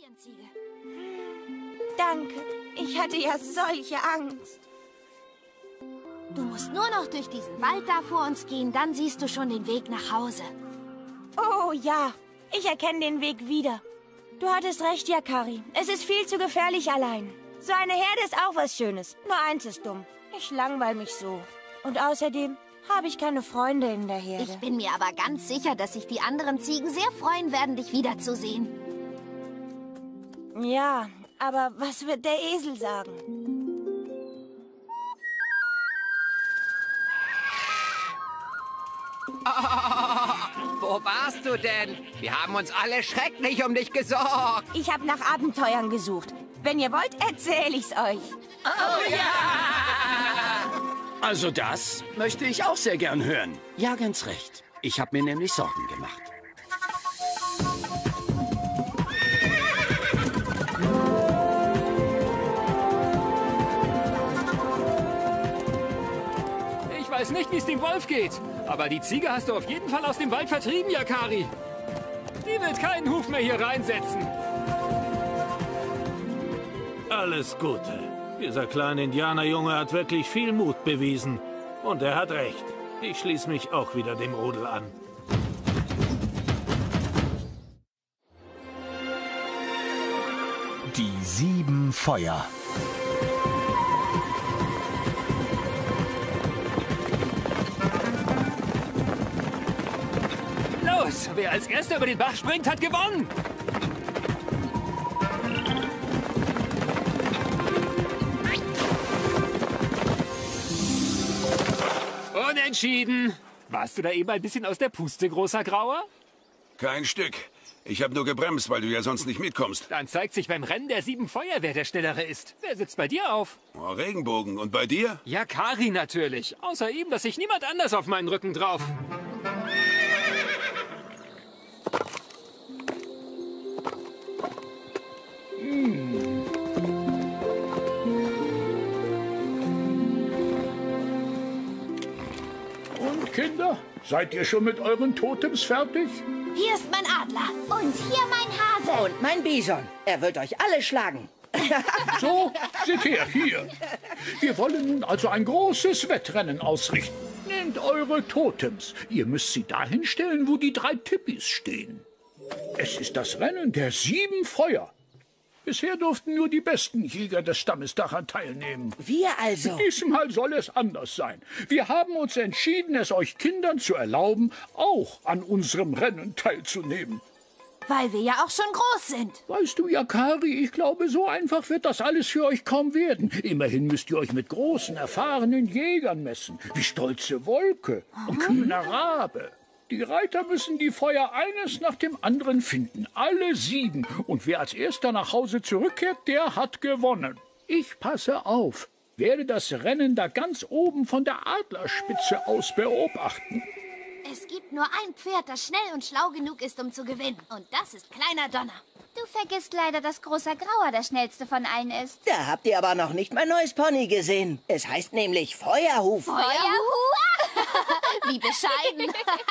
Stirnziege. Danke. Ich hatte ja solche Angst. Du musst nur noch durch diesen Wald da vor uns gehen, dann siehst du schon den Weg nach Hause. Oh ja, ich erkenne den Weg wieder. Du hattest recht, Yakari. Es ist viel zu gefährlich allein. So eine Herde ist auch was Schönes. Nur eins ist dumm. Ich langweil mich so. Und außerdem habe ich keine Freunde in der Herde. Ich bin mir aber ganz sicher, dass sich die anderen Ziegen sehr freuen werden, dich wiederzusehen. Ja, aber was wird der Esel sagen? Wo warst du denn? Wir haben uns alle schrecklich um dich gesorgt. Ich habe nach Abenteuern gesucht. Wenn ihr wollt, erzähle ich's euch. Oh ja! Also das möchte ich auch sehr gern hören. Ja, ganz recht. Ich habe mir nämlich Sorgen gemacht. Ich weiß nicht, wie es dem Wolf geht, aber die Ziege hast du auf jeden Fall aus dem Wald vertrieben, Yakari. Die wird keinen Huf mehr hier reinsetzen. Alles Gute. Dieser kleine Indianerjunge hat wirklich viel Mut bewiesen. Und er hat recht. Ich schließe mich auch wieder dem Rudel an. Die 7 Feuer. Los, wer als Erster über den Bach springt, hat gewonnen. Unentschieden. Warst du da eben ein bisschen aus der Puste, großer Grauer? Kein Stück. Ich habe nur gebremst, weil du ja sonst nicht mitkommst. Dann zeigt sich beim Rennen der 7 Feuer, wer der Schnellere ist. Wer sitzt bei dir auf? Oh, Regenbogen. Und bei dir? Yakari natürlich. Außer ihm, dass sich niemand anders auf meinen Rücken drauf. Und Kinder, seid ihr schon mit euren Totems fertig? Hier ist mein Adler. Und hier mein Hase. Und mein Bison. Er wird euch alle schlagen. So, seht her, hier. Wir wollen nun also ein großes Wettrennen ausrichten. Nehmt eure Totems. Ihr müsst sie dahin stellen, wo die 3 Tippis stehen. Es ist das Rennen der 7 Feuer. Bisher durften nur die besten Jäger des Stammes daran teilnehmen. Wir also? Diesmal soll es anders sein. Wir haben uns entschieden, es euch Kindern zu erlauben, auch an unserem Rennen teilzunehmen. Weil wir ja auch schon groß sind. Weißt du, Yakari, ich glaube, so einfach wird das alles für euch kaum werden. Immerhin müsst ihr euch mit großen, erfahrenen Jägern messen, wie Stolze Wolke und Kühner Rabe. Die Reiter müssen die Feuer eines nach dem anderen finden, alle 7. Und wer als erster nach Hause zurückkehrt, der hat gewonnen. Ich passe auf, werde das Rennen da ganz oben von der Adlerspitze aus beobachten. Es gibt nur ein Pferd, das schnell und schlau genug ist, um zu gewinnen. Und das ist Kleiner Donner. Du vergisst leider, dass Großer Grauer der schnellste von allen ist. Da habt ihr aber noch nicht mein neues Pony gesehen. Es heißt nämlich Feuerhuf. Feuerhuf? Wie bescheiden.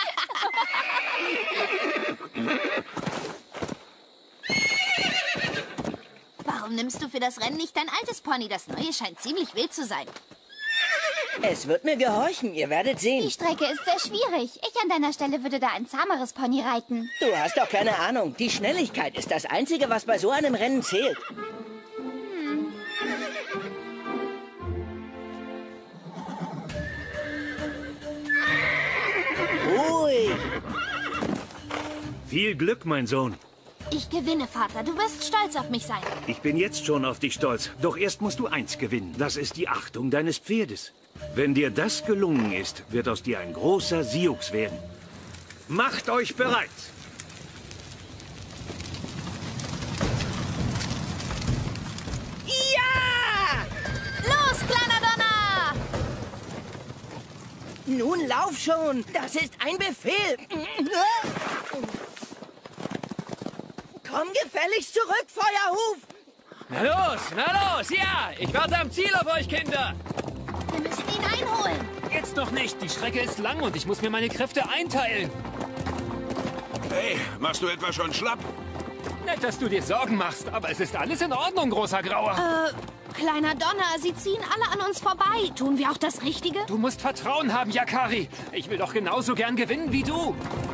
Warum nimmst du für das Rennen nicht dein altes Pony? Das neue scheint ziemlich wild zu sein. Es wird mir gehorchen, ihr werdet sehen. Die Strecke ist sehr schwierig. Ich an deiner Stelle würde da ein zahmeres Pony reiten. Du hast doch keine Ahnung. Die Schnelligkeit ist das Einzige, was bei so einem Rennen zählt. Ruhig. Viel Glück, mein Sohn. Ich gewinne, Vater. Du wirst stolz auf mich sein. Ich bin jetzt schon auf dich stolz. Doch erst musst du eins gewinnen. Das ist die Achtung deines Pferdes. Wenn dir das gelungen ist, wird aus dir ein großer Sioux werden. Macht euch bereit! Ja! Los, Kleiner Donner! Nun lauf schon. Das ist ein Befehl. Komm gefälligst zurück, Feuerhuf! Na los, ja! Ich warte am Ziel auf euch, Kinder! Wir müssen ihn einholen. Jetzt noch nicht. Die Strecke ist lang und ich muss mir meine Kräfte einteilen. Hey, machst du etwa schon schlapp? Nett, dass du dir Sorgen machst, aber es ist alles in Ordnung, großer Grauer. Kleiner Donner, sie ziehen alle an uns vorbei. Tun wir auch das Richtige? Du musst Vertrauen haben, Yakari. Ich will doch genauso gern gewinnen wie du.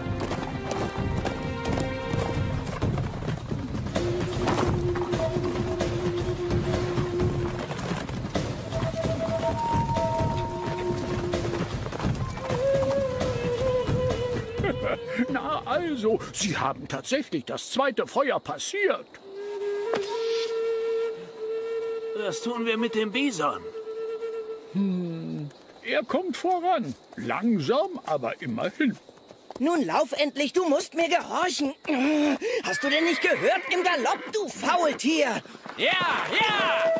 Na also, Sie haben tatsächlich das zweite Feuer passiert. Was tun wir mit dem Bison? Er kommt voran. Langsam, aber immerhin. Nun lauf endlich, du musst mir gehorchen. Hast du denn nicht gehört im Galopp, du Faultier? Ja, ja!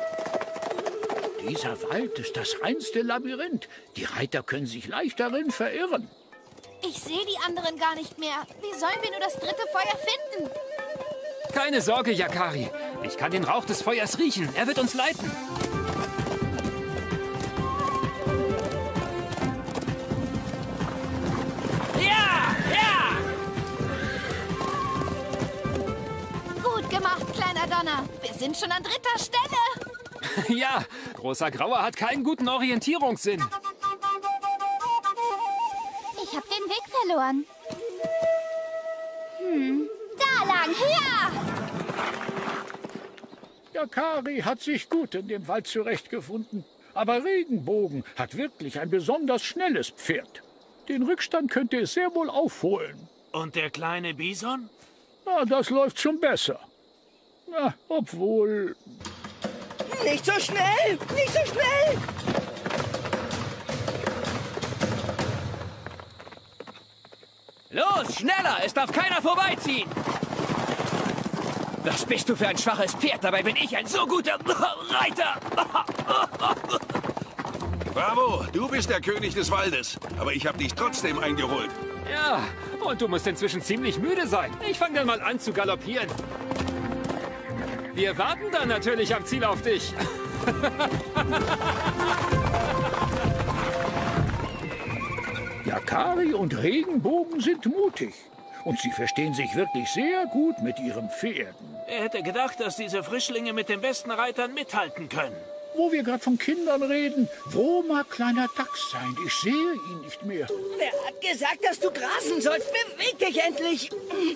Dieser Wald ist das reinste Labyrinth. Die Reiter können sich leicht darin verirren. Ich sehe die anderen gar nicht mehr. Wie sollen wir nur das dritte Feuer finden? Keine Sorge, Yakari. Ich kann den Rauch des Feuers riechen. Er wird uns leiten. Ja, ja! Gut gemacht, kleiner Donner. Wir sind schon an 3. Stelle. Ja, großer Grauer hat keinen guten Orientierungssinn. Ich habe den Weg verloren. Da lang, höher! Yakari hat sich gut in dem Wald zurechtgefunden. Aber Regenbogen hat wirklich ein besonders schnelles Pferd. Den Rückstand könnte es sehr wohl aufholen. Und der kleine Bison? Na, das läuft schon besser. Na, obwohl... Nicht so schnell! Nicht so schnell! Los, schneller! Es darf keiner vorbeiziehen! Was bist du für ein schwaches Pferd? Dabei bin ich ein so guter Reiter! Bravo, du bist der König des Waldes. Aber ich habe dich trotzdem eingeholt. Ja, und du musst inzwischen ziemlich müde sein. Ich fange dann mal an zu galoppieren. Wir warten dann natürlich am Ziel auf dich. Yakari und Regenbogen sind mutig. Und sie verstehen sich wirklich sehr gut mit ihren Pferden. Wer hätte gedacht, dass diese Frischlinge mit den besten Reitern mithalten können? Wo wir gerade von Kindern reden, wo mag kleiner Dachs sein? Ich sehe ihn nicht mehr. Wer hat gesagt, dass du grasen sollst? Beweg dich endlich!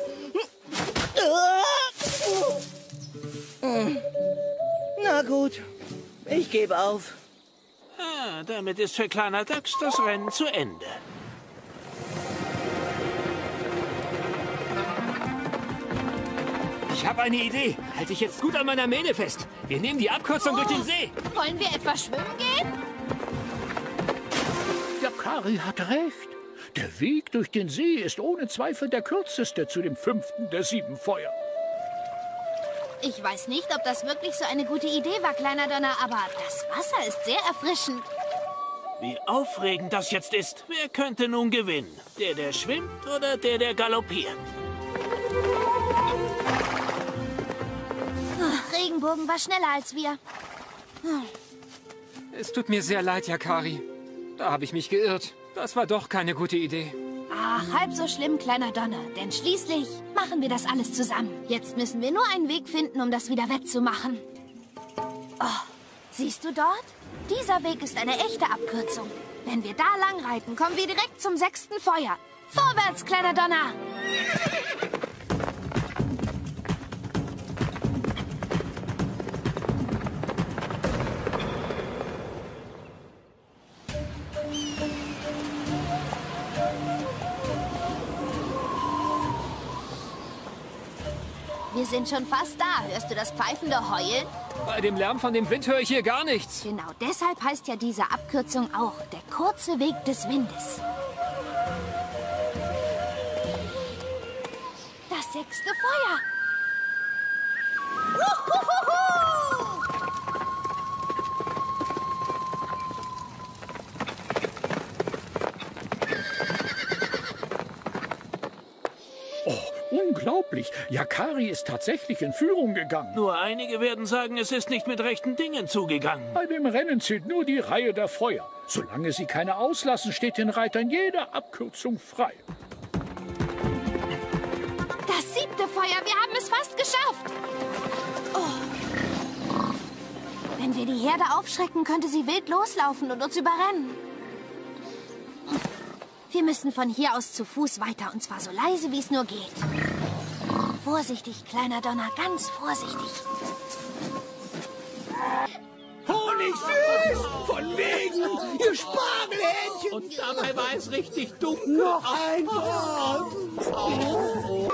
Na gut, ich gebe auf. Ah, damit ist für kleiner Dachs das Rennen zu Ende. Ich habe eine Idee. Halte dich jetzt gut an meiner Mähne fest. Wir nehmen die Abkürzung durch den See. Wollen wir etwa schwimmen gehen? Yakari hat recht. Der Weg durch den See ist ohne Zweifel der kürzeste zu dem 5. der 7 Feuer. Ich weiß nicht, ob das wirklich so eine gute Idee war, kleiner Donner, aber das Wasser ist sehr erfrischend. Wie aufregend das jetzt ist. Wer könnte nun gewinnen? Der schwimmt oder der galoppiert? Regenbogen war schneller als wir. Es tut mir sehr leid, Yakari. Da habe ich mich geirrt. Das war doch keine gute Idee. Ach, halb so schlimm, kleiner Donner. Denn schließlich machen wir das alles zusammen. Jetzt müssen wir nur einen Weg finden, um das wieder wettzumachen. Oh, siehst du dort? Dieser Weg ist eine echte Abkürzung. Wenn wir da lang reiten, kommen wir direkt zum 6. Feuer. Vorwärts, kleiner Donner! Wir sind schon fast da. Hörst du das pfeifende Heulen? Bei dem Lärm von dem Wind höre ich hier gar nichts. Genau deshalb heißt ja diese Abkürzung auch der kurze Weg des Windes. Das 6. Feuer. Uhuhuhu! Unglaublich. Yakari ist tatsächlich in Führung gegangen. Nur einige werden sagen, es ist nicht mit rechten Dingen zugegangen. Bei dem Rennen zählt nur die Reihe der Feuer. Solange sie keine auslassen, steht den Reitern jede Abkürzung frei. Das 7. Feuer. Wir haben es fast geschafft. Oh. Wenn wir die Herde aufschrecken, könnte sie wild loslaufen und uns überrennen. Wir müssen von hier aus zu Fuß weiter, und zwar so leise, wie es nur geht. Vorsichtig, kleiner Donner, ganz vorsichtig. Honig süß! Von wegen! Ihr Spargelhähnchen! Und dabei war es richtig dunkel. Noch ein Wort! Oh.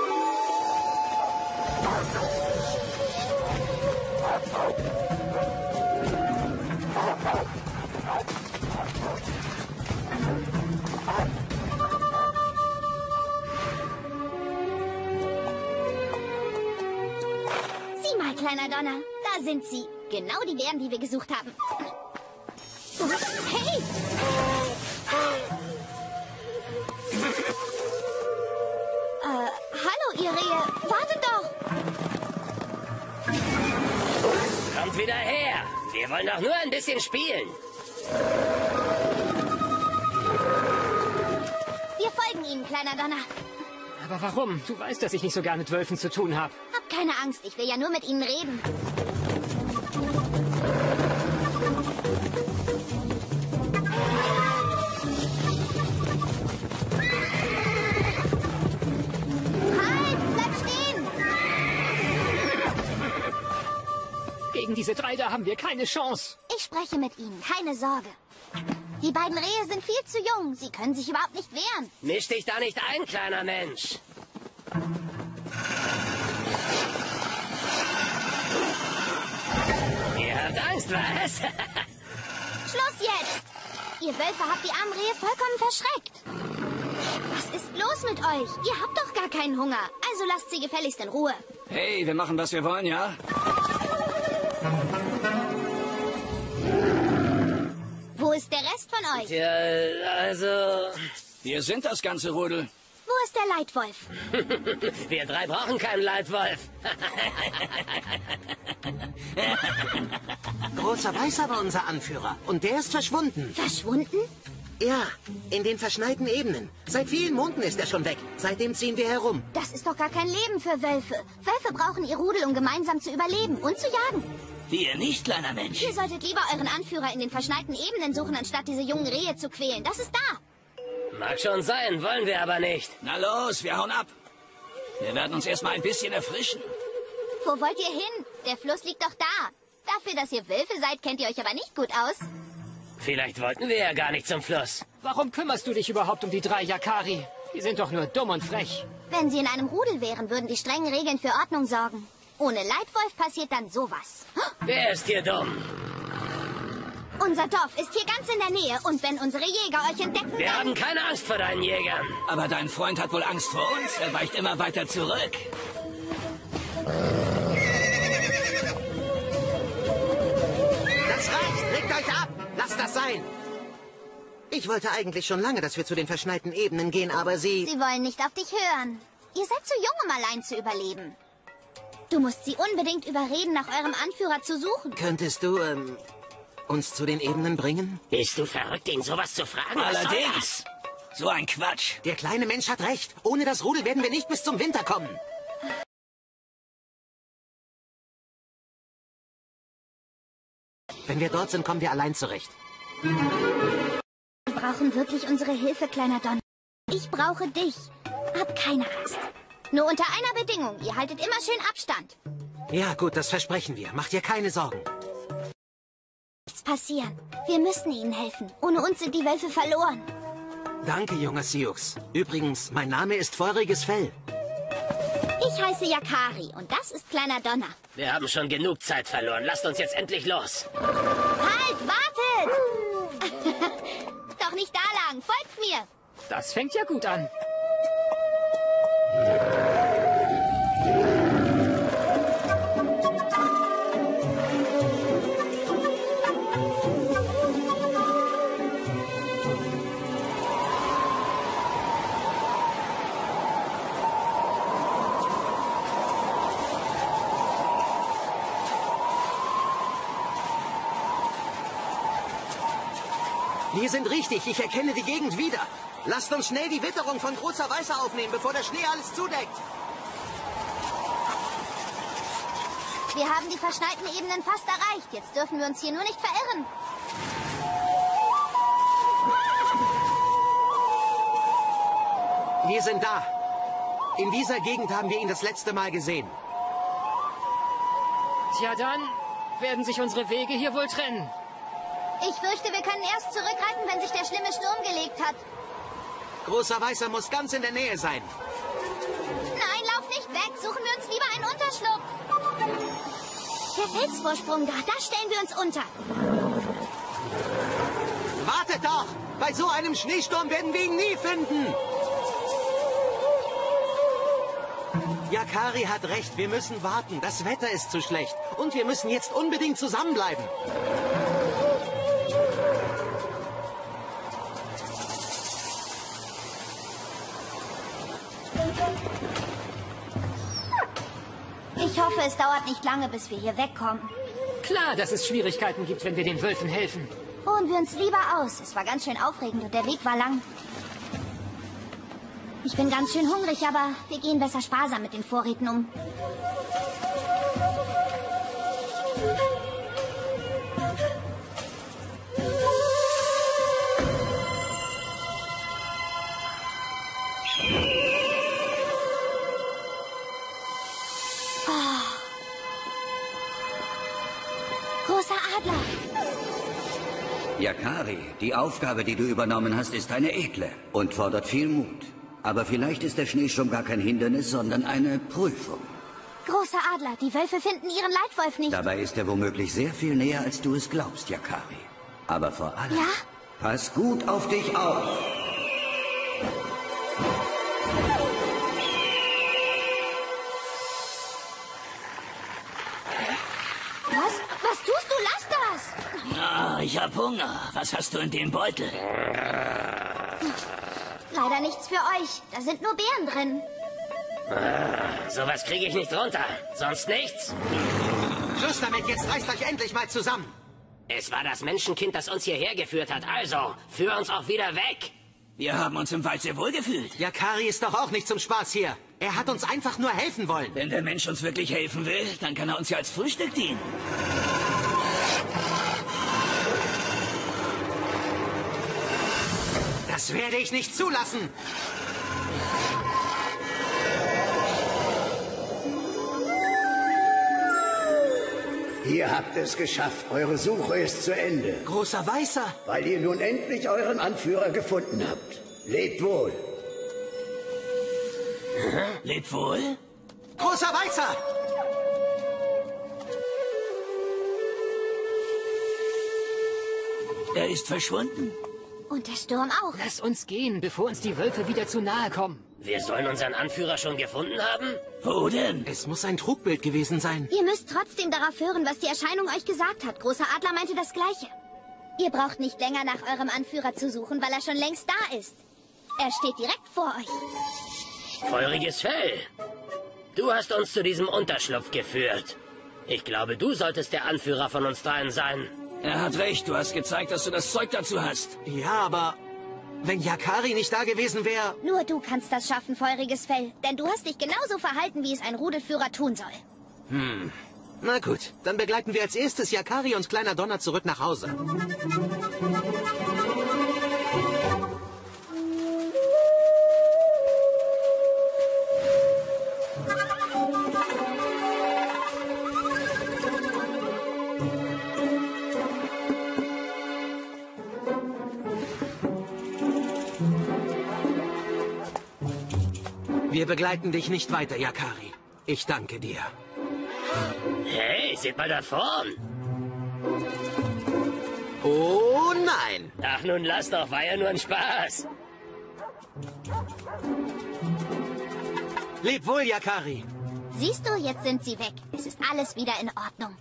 Sieh mal, kleiner Donner. Da sind sie. Genau die Bären, die wir gesucht haben. Hey! Hallo, ihr Rehe. Wartet doch! Kommt wieder her. Wir wollen doch nur ein bisschen spielen. Wir folgen ihnen, kleiner Donner. Aber warum? Du weißt, dass ich nicht so gern mit Wölfen zu tun habe. Hab keine Angst, ich will ja nur mit ihnen reden. Halt, bleib stehen! Gegen diese drei da haben wir keine Chance. Ich spreche mit ihnen, keine Sorge. Die beiden Rehe sind viel zu jung. Sie können sich überhaupt nicht wehren. Misch dich da nicht ein, kleiner Mensch. Ihr habt Angst, was? Schluss jetzt! Ihr Wölfe habt die armen Rehe vollkommen verschreckt. Was ist los mit euch? Ihr habt doch gar keinen Hunger. Also lasst sie gefälligst in Ruhe. Hey, wir machen, was wir wollen, ja? Wo ist der Rest von euch? Ja, also... Wir sind das ganze Rudel. Wo ist der Leitwolf? Wir drei brauchen keinen Leitwolf. Großer Weißer war unser Anführer und der ist verschwunden. Verschwunden? Ja, in den verschneiten Ebenen. Seit vielen Monaten ist er schon weg. Seitdem ziehen wir herum. Das ist doch gar kein Leben für Wölfe. Wölfe brauchen ihr Rudel, um gemeinsam zu überleben und zu jagen. Wir nicht, kleiner Mensch. Ihr solltet lieber euren Anführer in den verschneiten Ebenen suchen, anstatt diese jungen Rehe zu quälen. Das ist da. Mag schon sein, wollen wir aber nicht. Na los, wir hauen ab. Wir werden uns erstmal ein bisschen erfrischen. Wo wollt ihr hin? Der Fluss liegt doch da. Dafür, dass ihr Wölfe seid, kennt ihr euch aber nicht gut aus. Vielleicht wollten wir ja gar nicht zum Fluss. Warum kümmerst du dich überhaupt um die drei Yakari? Die sind doch nur dumm und frech. Wenn sie in einem Rudel wären, würden die strengen Regeln für Ordnung sorgen. Ohne Leitwolf passiert dann sowas. Wer ist hier dumm? Unser Dorf ist hier ganz in der Nähe. Und wenn unsere Jäger euch entdecken, Wir haben keine Angst vor deinen Jägern. Aber dein Freund hat wohl Angst vor uns. Er weicht immer weiter zurück. Das reicht! Legt euch ab! Lasst das sein! Ich wollte eigentlich schon lange, dass wir zu den verschneiten Ebenen gehen, aber Sie wollen nicht auf dich hören. Ihr seid zu jung, um allein zu überleben. Du musst sie unbedingt überreden, nach eurem Anführer zu suchen. Könntest du, uns zu den Ebenen bringen? Bist du verrückt, ihn sowas zu fragen? Allerdings. So ein Quatsch. Der kleine Mensch hat recht. Ohne das Rudel werden wir nicht bis zum Winter kommen. Wenn wir dort sind, kommen wir allein zurecht. Wir brauchen wirklich unsere Hilfe, kleiner Don. Ich brauche dich. Hab keine Angst. Nur unter einer Bedingung. Ihr haltet immer schön Abstand. Ja, gut, das versprechen wir. Macht dir keine Sorgen. Nichts passieren. Wir müssen ihnen helfen. Ohne uns sind die Wölfe verloren. Danke, junger Sioux. Übrigens, mein Name ist Feuriges Fell. Ich heiße Yakari und das ist kleiner Donner. Wir haben schon genug Zeit verloren. Lasst uns jetzt endlich los. Halt, wartet! Doch nicht da lang. Folgt mir. Das fängt ja gut an. Wir sind richtig. Ich erkenne die Gegend wieder. Lasst uns schnell die Witterung von Großer Weißer aufnehmen, bevor der Schnee alles zudeckt. Wir haben die verschneiten Ebenen fast erreicht. Jetzt dürfen wir uns hier nur nicht verirren. Wir sind da. In dieser Gegend haben wir ihn das letzte Mal gesehen. Tja, dann werden sich unsere Wege hier wohl trennen. Ich fürchte, wir können erst zurückreiten, wenn sich der schlimme Sturm gelegt hat. Großer Weißer muss ganz in der Nähe sein. Nein, lauf nicht weg. Suchen wir uns lieber einen Unterschlupf. Der Felsvorsprung da stellen wir uns unter. Wartet doch! Bei so einem Schneesturm werden wir ihn nie finden. Yakari hat recht, wir müssen warten. Das Wetter ist zu schlecht. Und wir müssen jetzt unbedingt zusammenbleiben. Ich hoffe, es dauert nicht lange, bis wir hier wegkommen. Klar, dass es Schwierigkeiten gibt, wenn wir den Wölfen helfen. Ruhen wir uns lieber aus. Es war ganz schön aufregend und der Weg war lang. Ich bin ganz schön hungrig, aber wir gehen besser sparsam mit den Vorräten um. Großer Adler! Yakari, die Aufgabe, die du übernommen hast, ist eine edle und fordert viel Mut. Aber vielleicht ist der Schneesturm gar kein Hindernis, sondern eine Prüfung. Großer Adler, die Wölfe finden ihren Leitwolf nicht. Dabei ist er womöglich sehr viel näher, als du es glaubst, Yakari. Aber vor allem, ja? Pass gut auf dich auf. Was tust du? Lass das! Ah, ich hab Hunger. Was hast du in dem Beutel? Leider nichts für euch. Da sind nur Beeren drin. Sowas kriege ich nicht runter. Sonst nichts. Schluss damit, jetzt reißt euch endlich mal zusammen. Es war das Menschenkind, das uns hierher geführt hat. Also, führ uns auch wieder weg. Wir haben uns im Wald sehr wohl gefühlt. Yakari ist doch auch nicht zum Spaß hier. Er hat uns einfach nur helfen wollen. Wenn der Mensch uns wirklich helfen will, dann kann er uns ja als Frühstück dienen. Das werde ich nicht zulassen. Ihr habt es geschafft. Eure Suche ist zu Ende. Großer Weißer. Weil ihr nun endlich euren Anführer gefunden habt. Lebt wohl. Lebt wohl? Großer Weißer! Er ist verschwunden. Und der Sturm auch. Lass uns gehen, bevor uns die Wölfe wieder zu nahe kommen. Wir sollen unseren Anführer schon gefunden haben? Wo denn? Es muss ein Trugbild gewesen sein. Ihr müsst trotzdem darauf hören, was die Erscheinung euch gesagt hat. Großer Adler meinte das Gleiche. Ihr braucht nicht länger nach eurem Anführer zu suchen, weil er schon längst da ist. Er steht direkt vor euch. Feuriges Fell. Du hast uns zu diesem Unterschlupf geführt. Ich glaube, du solltest der Anführer von uns dreien sein. Er hat recht, du hast gezeigt, dass du das Zeug dazu hast. Ja, aber wenn Yakari nicht da gewesen wäre... Nur du kannst das schaffen, feuriges Fell. Denn du hast dich genauso verhalten, wie es ein Rudelführer tun soll. Na gut, dann begleiten wir als erstes Yakari und Kleiner Donner zurück nach Hause. Wir begleiten dich nicht weiter, Yakari. Ich danke dir. Hey, seht mal da vorn. Oh nein! Ach, nun lass doch, war ja nur ein Spaß. Leb wohl, Yakari. Siehst du, jetzt sind sie weg. Es ist alles wieder in Ordnung.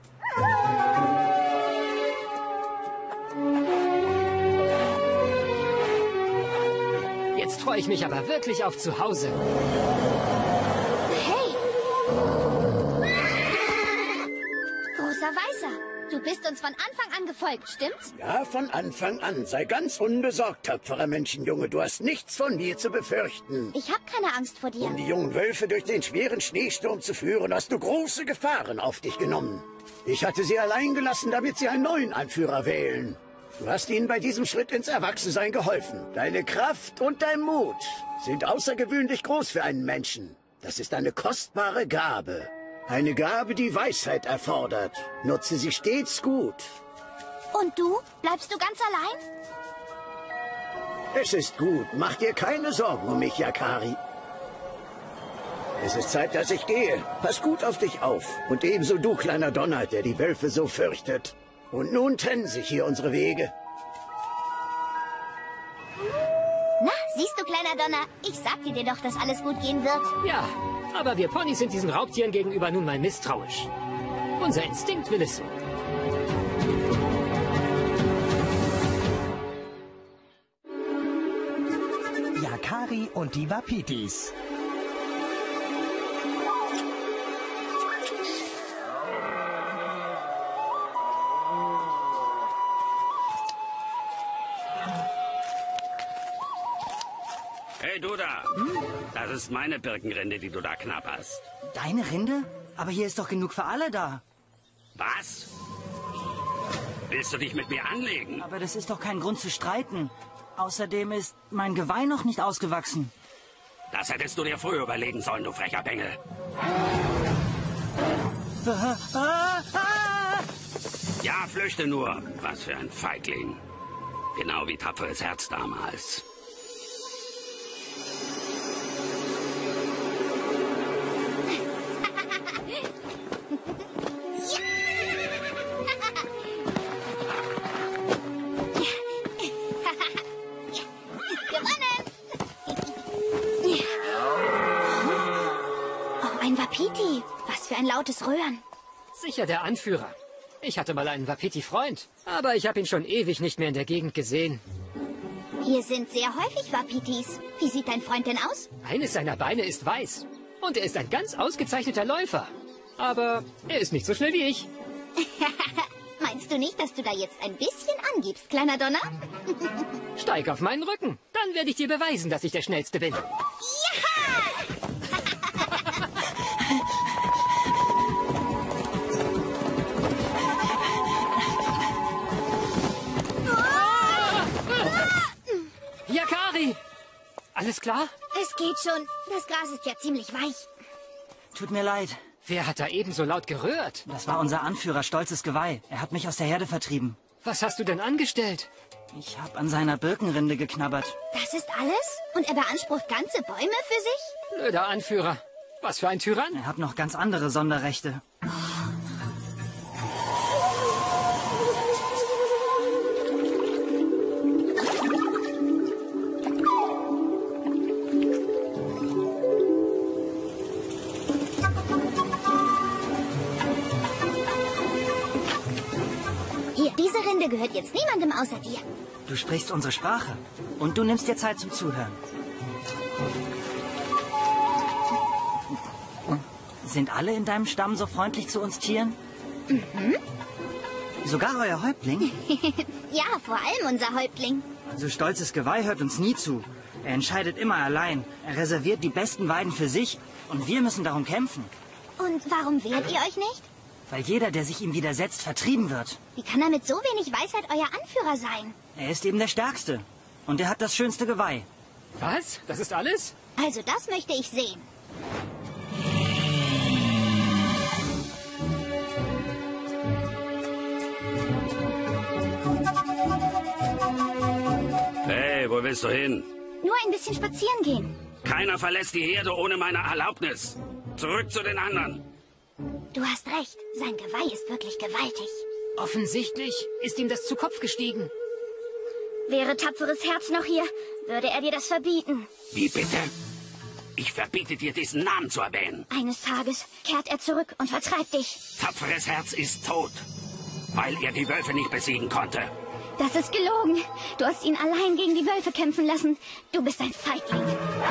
Jetzt freue ich mich aber wirklich auf zu Hause. Hey! Großer Weißer, Du bist uns von Anfang an gefolgt, stimmt's? Ja, von Anfang an. Sei ganz unbesorgt, tapferer Menschenjunge. Du hast nichts von mir zu befürchten. Ich habe keine Angst vor dir. Um die jungen Wölfe durch den schweren Schneesturm zu führen, hast du große Gefahren auf dich genommen. Ich hatte sie allein gelassen, damit sie einen neuen Anführer wählen. Du hast ihnen bei diesem Schritt ins Erwachsensein geholfen. Deine Kraft und dein Mut sind außergewöhnlich groß für einen Menschen. Das ist eine kostbare Gabe. Eine Gabe, die Weisheit erfordert. Nutze sie stets gut. Und du? Bleibst du ganz allein? Es ist gut. Mach dir keine Sorgen um mich, Yakari. Es ist Zeit, dass ich gehe. Pass gut auf dich auf. Und ebenso du, kleiner Donner, der die Wölfe so fürchtet. Und nun trennen sich hier unsere Wege. Na, siehst du, kleiner Donner? Ich sagte dir doch, dass alles gut gehen wird. Ja, aber wir Ponys sind diesen Raubtieren gegenüber nun mal misstrauisch. Unser Instinkt will es so. Yakari und die Wapitis. Hey, du da. Das ist meine Birkenrinde, die du da knabberst. Deine Rinde? Aber hier ist doch genug für alle da. Was? Willst du dich mit mir anlegen? Aber das ist doch kein Grund zu streiten. Außerdem ist mein Geweih noch nicht ausgewachsen. Das hättest du dir früher überlegen sollen, du frecher Bengel. Ja, flüchte nur. Was für ein Feigling. Genau wie tapferes Herz damals. Ein Wapiti. Was für ein lautes Röhren. Sicher der Anführer. Ich hatte mal einen Wapiti-Freund, aber ich habe ihn schon ewig nicht mehr in der Gegend gesehen. Hier sind sehr häufig Wapitis. Wie sieht dein Freund denn aus? Eines seiner Beine ist weiß. Und er ist ein ganz ausgezeichneter Läufer. Aber er ist nicht so schnell wie ich. Meinst du nicht, dass du da jetzt ein bisschen angibst, kleiner Donner? Steig auf meinen Rücken. Dann werde ich dir beweisen, dass ich der Schnellste bin. Ja! Yakari! Alles klar? Es geht schon. Das Gras ist ja ziemlich weich. Tut mir leid. Wer hat da eben so laut gerührt? Das war unser Anführer, Stolzes Geweih. Er hat mich aus der Herde vertrieben. Was hast du denn angestellt? Ich habe an seiner Birkenrinde geknabbert. Das ist alles? Und er beansprucht ganze Bäume für sich? Blöder Anführer. Was für ein Tyrann. Er hat noch ganz andere Sonderrechte. Hier, diese Rinde gehört jetzt niemandem außer dir. Du sprichst unsere Sprache. Und du nimmst dir Zeit zum Zuhören. Sind alle in deinem Stamm so freundlich zu uns Tieren? Mhm. Sogar euer Häuptling? Ja, vor allem unser Häuptling. Also Stolzes Geweih hört uns nie zu. Er entscheidet immer allein. Er reserviert die besten Weiden für sich. Und wir müssen darum kämpfen. Und warum wehrt ihr euch nicht? Weil jeder, der sich ihm widersetzt, vertrieben wird. Wie kann er mit so wenig Weisheit euer Anführer sein? Er ist eben der Stärkste. Und er hat das schönste Geweih. Was? Das ist alles? Also das möchte ich sehen. Hey, wo willst du hin? Nur ein bisschen spazieren gehen. Keiner verlässt die Herde ohne meine Erlaubnis. Zurück zu den anderen. Du hast recht. Sein Geweih ist wirklich gewaltig. Offensichtlich ist ihm das zu Kopf gestiegen. Wäre tapferes Herz noch hier, würde er dir das verbieten. Wie bitte? Ich verbiete dir, diesen Namen zu erwähnen. Eines Tages kehrt er zurück und vertreibt dich. Tapferes Herz ist tot, weil er die Wölfe nicht besiegen konnte. Das ist gelogen. Du hast ihn allein gegen die Wölfe kämpfen lassen. Du bist ein Feigling.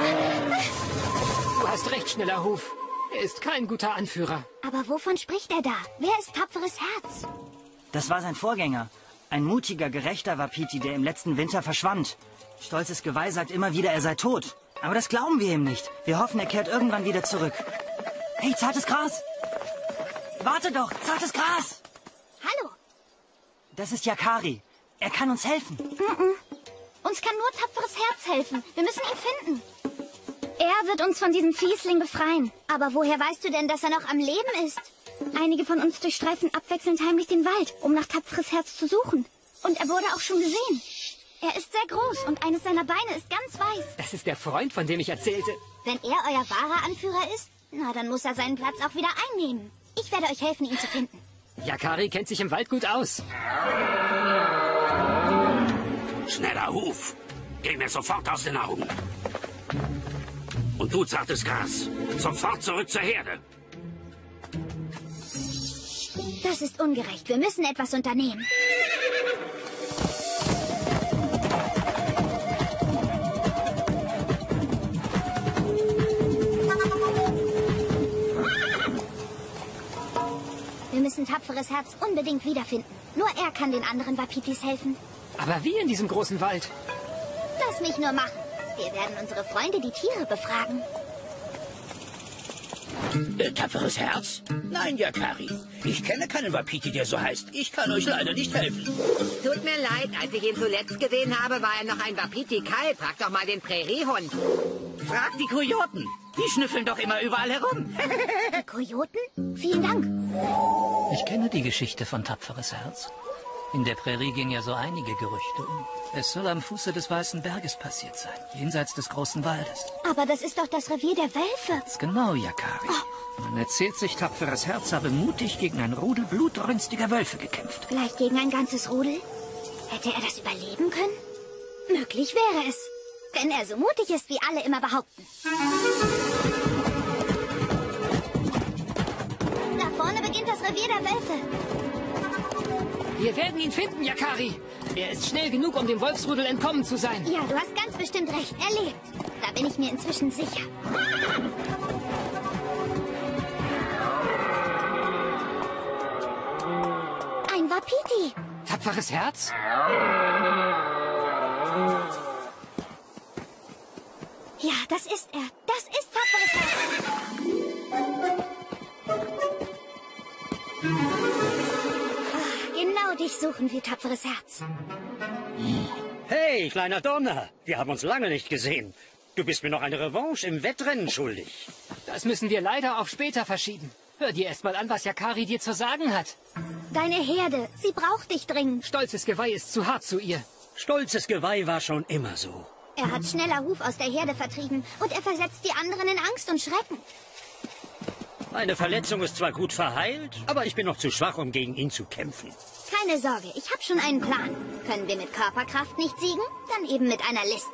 Du hast recht, schneller Huf. Er ist kein guter Anführer. Aber wovon spricht er da? Wer ist tapferes Herz? Das war sein Vorgänger. Ein mutiger, gerechter Wapiti, der im letzten Winter verschwand. Stolzes Geweih sagt immer wieder, er sei tot. Aber das glauben wir ihm nicht. Wir hoffen, er kehrt irgendwann wieder zurück. Hey, zartes Gras! Warte doch, zartes Gras! Hallo. Das ist Yakari. Er kann uns helfen. Uns kann nur tapferes Herz helfen. Wir müssen ihn finden. Er wird uns von diesem Fiesling befreien. Aber woher weißt du denn, dass er noch am Leben ist? Einige von uns durchstreifen abwechselnd heimlich den Wald, um nach tapferes Herz zu suchen. Und er wurde auch schon gesehen. Er ist sehr groß und eines seiner Beine ist ganz weiß. Das ist der Freund, von dem ich erzählte. Wenn er euer wahrer Anführer ist, na, dann muss er seinen Platz auch wieder einnehmen. Ich werde euch helfen, ihn zu finden. Yakari kennt sich im Wald gut aus. Schneller Huf. Geh mir sofort aus den Augen. Und du, zartes Gras, sofort zurück zur Herde. Das ist ungerecht. Wir müssen etwas unternehmen. Wir müssen tapferes Herz unbedingt wiederfinden. Nur er kann den anderen Wapitis helfen. Aber wie in diesem großen Wald? Lass mich nur machen. Wir werden unsere Freunde, die Tiere, befragen. Tapferes Herz? Nein, Yakari. Ich kenne keinen Wapiti, der so heißt. Ich kann euch leider nicht helfen. Tut mir leid, als ich ihn zuletzt gesehen habe, war er noch ein Wapiti-Kalb. Frag doch mal den Präriehund. Frag die Kojoten. Die schnüffeln doch immer überall herum. Die Kojoten? Vielen Dank. Ich kenne die Geschichte von Tapferes Herz. In der Prärie ging ja so einige Gerüchte um. Es soll am Fuße des Weißen Berges passiert sein, jenseits des großen Waldes. Aber das ist doch das Revier der Wölfe. Ganz genau, Yakari. Man erzählt sich, Tapferes Herz habe mutig gegen ein Rudel blutrünstiger Wölfe gekämpft. Vielleicht gegen ein ganzes Rudel? Hätte er das überleben können? Möglich wäre es. Wenn er so mutig ist, wie alle immer behaupten. Da vorne beginnt das Revier der Wölfe. Wir werden ihn finden, Yakari. Er ist schnell genug, um dem Wolfsrudel entkommen zu sein. Ja, du hast ganz bestimmt recht. Er lebt. Da bin ich mir inzwischen sicher. Ein Wapiti. Tapferes Herz? Ja, das ist er. Das ist tapferes Herz. Genau dich suchen wir, tapferes Herz. Hey, kleiner Donner. Wir haben uns lange nicht gesehen. Du bist mir noch eine Revanche im Wettrennen schuldig. Das müssen wir leider auf später verschieben. Hör dir erst mal an, was Yakari dir zu sagen hat. Deine Herde, sie braucht dich dringend. Stolzes Geweih ist zu hart zu ihr. Stolzes Geweih war schon immer so. Er hat schneller Ruf aus der Herde vertrieben und er versetzt die anderen in Angst und Schrecken. Meine Verletzung ist zwar gut verheilt, aber ich bin noch zu schwach, um gegen ihn zu kämpfen. Keine Sorge, ich habe schon einen Plan. Können wir mit Körperkraft nicht siegen? Dann eben mit einer List.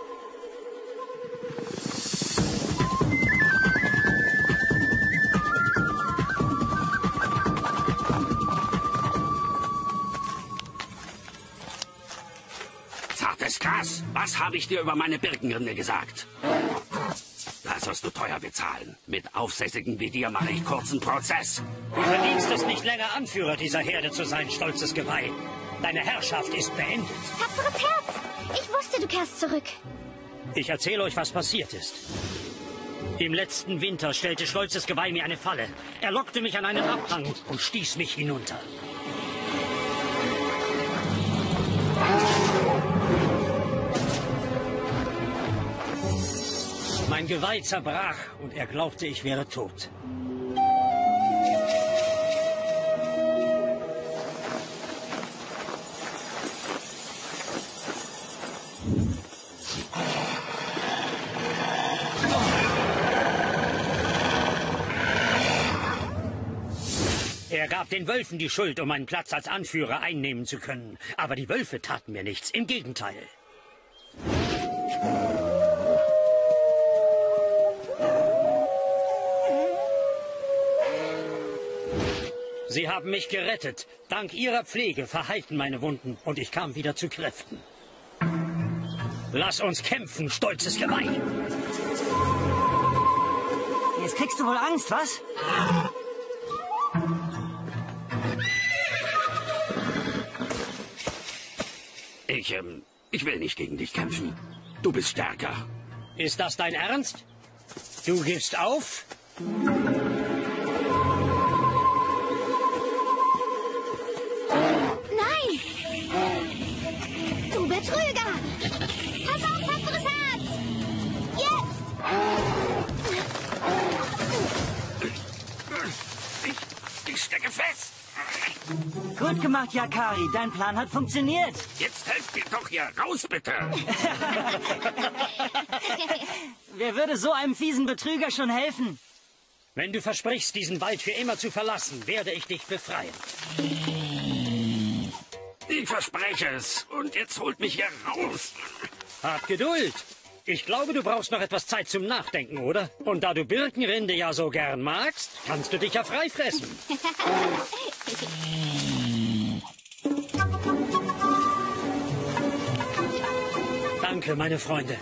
Zartes Gras, was habe ich dir über meine Birkenrinde gesagt? Das wirst du teuer bezahlen. Mit Aufsässigen wie dir mache ich kurzen Prozess. Du verdienst es nicht länger, Anführer dieser Herde zu sein, stolzes Geweih. Deine Herrschaft ist beendet. Tapferes Herz! Ich wusste, du kehrst zurück. Ich erzähle euch, was passiert ist. Im letzten Winter stellte stolzes Geweih mir eine Falle. Er lockte mich an einen Abhang und stieß mich hinunter. Mein Geweih zerbrach und er glaubte, ich wäre tot. Er gab den Wölfen die Schuld, um meinen Platz als Anführer einnehmen zu können. Aber die Wölfe taten mir nichts, im Gegenteil. Sie haben mich gerettet. Dank Ihrer Pflege verheilten meine Wunden und ich kam wieder zu Kräften. Lass uns kämpfen, stolzes Geweih. Jetzt kriegst du wohl Angst, was? Ich will nicht gegen dich kämpfen. Du bist stärker. Ist das dein Ernst? Du gibst auf? Nein! Du Betrüger! Pass auf, tapferes Herz! Jetzt! Ich stecke fest. Gut gemacht, Yakari. Dein Plan hat funktioniert. Jetzt helft mir doch hier raus, bitte. Wer würde so einem fiesen Betrüger schon helfen? Wenn du versprichst, diesen Wald für immer zu verlassen, werde ich dich befreien. Ich verspreche es. Und jetzt holt mich hier raus. Hab Geduld. Ich glaube, du brauchst noch etwas Zeit zum Nachdenken, oder? Und da du Birkenrinde ja so gern magst, kannst du dich ja freifressen. Danke, meine Freunde.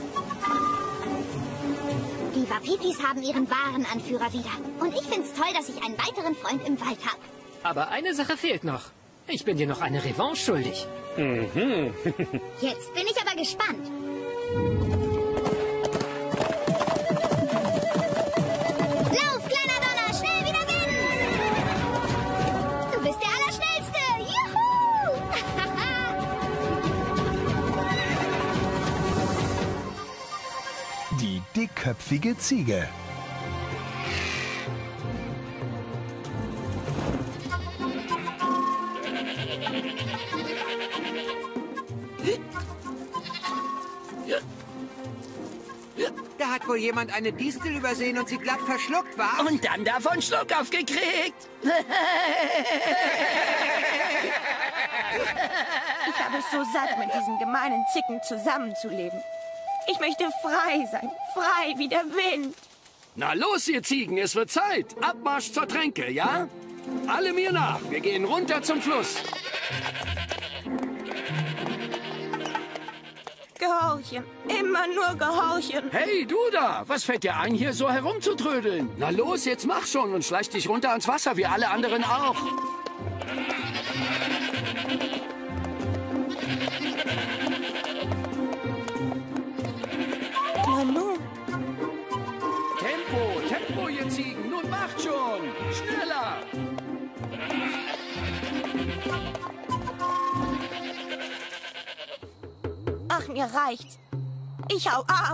Die Wapitis haben ihren wahren Anführer wieder. Und ich find's toll, dass ich einen weiteren Freund im Wald habe. Aber eine Sache fehlt noch. Ich bin dir noch eine Revanche schuldig. Mhm. Jetzt bin ich aber gespannt. Lauf, kleiner Donner, schnell wieder gewinnen! Du bist der Allerschnellste! Juhu! Die dickköpfige Ziege. Da hat wohl jemand eine Distel übersehen und sie glatt verschluckt war. Und dann davon Schluck aufgekriegt. Ich habe es so satt, mit diesen gemeinen Zicken zusammenzuleben. Ich möchte frei sein, frei wie der Wind. Na los, ihr Ziegen, es wird Zeit. Abmarsch zur Tränke, ja? Alle mir nach, wir gehen runter zum Fluss. Gehorchen, immer nur gehorchen. Hey, du da, was fällt dir ein, hier so herumzutrödeln? Na los, jetzt mach schon und schleich dich runter ans Wasser, wie alle anderen auch. Nanu. Tempo, Tempo, ihr Ziegen, nun macht schon. Schneller. Ach, mir reicht's. Ich hau ab.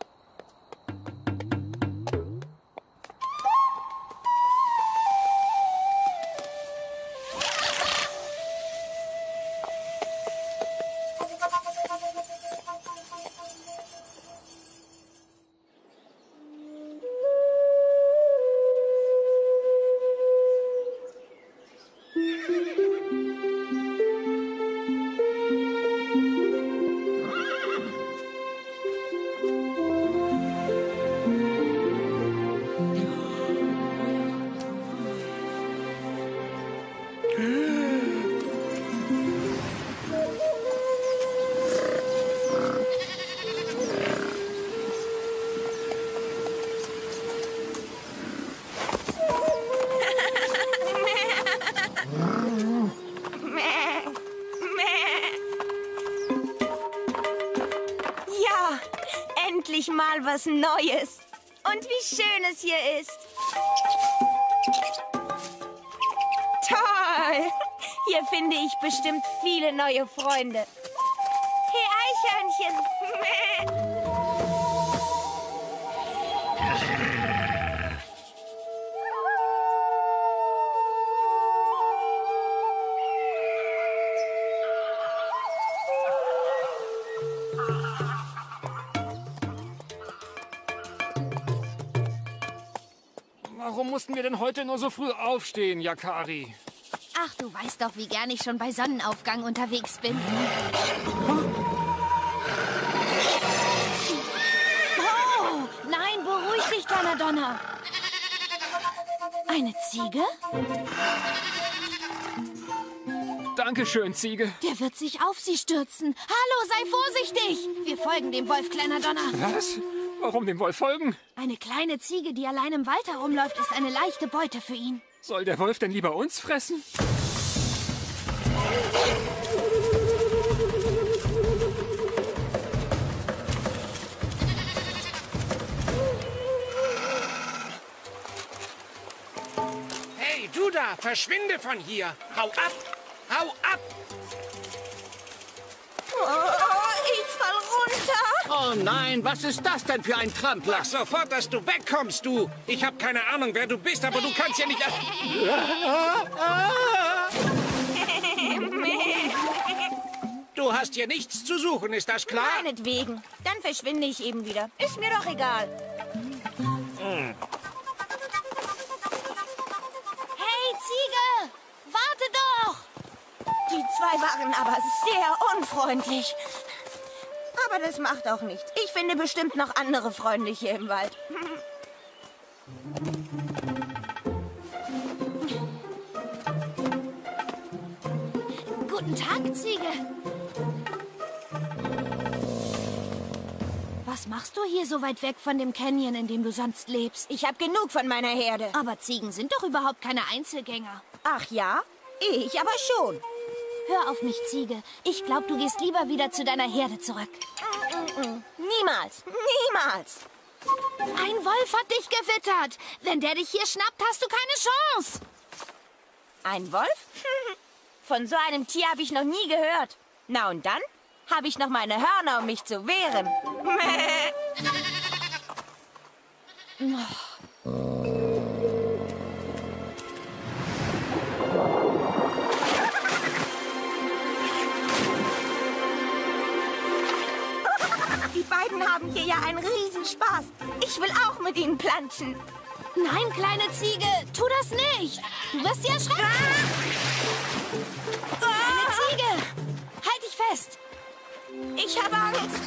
Ja, endlich mal was Neues. Und wie schön es hier ist. Toll! Hier finde ich bestimmt viele neue Freunde. Hey, Eichhörnchen! Warum mussten wir denn heute nur so früh aufstehen, Yakari? Ach, du weißt doch, wie gern ich schon bei Sonnenaufgang unterwegs bin. Oh, nein, beruhig dich, kleiner Donner. Eine Ziege? Dankeschön, Ziege. Der wird sich auf sie stürzen. Hallo, sei vorsichtig. Wir folgen dem Wolf, kleiner Donner. Was? Warum dem Wolf folgen? Eine kleine Ziege, die allein im Wald herumläuft, ist eine leichte Beute für ihn. Soll der Wolf denn lieber uns fressen? Du da, verschwinde von hier. Hau ab! Hau ab! Oh, ich fall runter. Oh nein, was ist das denn für ein Trampler? Sag sofort, dass du wegkommst, du. Ich habe keine Ahnung, wer du bist, aber du kannst ja nicht... Du hast hier nichts zu suchen, ist das klar? Meinetwegen. Dann verschwinde ich eben wieder. Ist mir doch egal. Hey, Ziege! Warte doch! Die zwei waren aber sehr unfreundlich. Aber das macht auch nichts. Ich finde bestimmt noch andere Freunde hier im Wald. Guten Tag, Ziege. Was machst du hier so weit weg von dem Canyon, in dem du sonst lebst? Ich habe genug von meiner Herde. Aber Ziegen sind doch überhaupt keine Einzelgänger. Ach ja? Ich aber schon. Hör auf mich, Ziege. Ich glaube, du gehst lieber wieder zu deiner Herde zurück. Niemals. Niemals. Ein Wolf hat dich gewittert. Wenn der dich hier schnappt, hast du keine Chance. Ein Wolf? Von so einem Tier habe ich noch nie gehört. Na und dann habe ich noch meine Hörner, um mich zu wehren. Die beiden haben hier ja einen Riesenspaß. Ich will auch mit ihnen planschen. Nein, kleine Ziege, tu das nicht. Du wirst sie erschrecken. Kleine Ziege, halt dich fest. Ich habe Angst.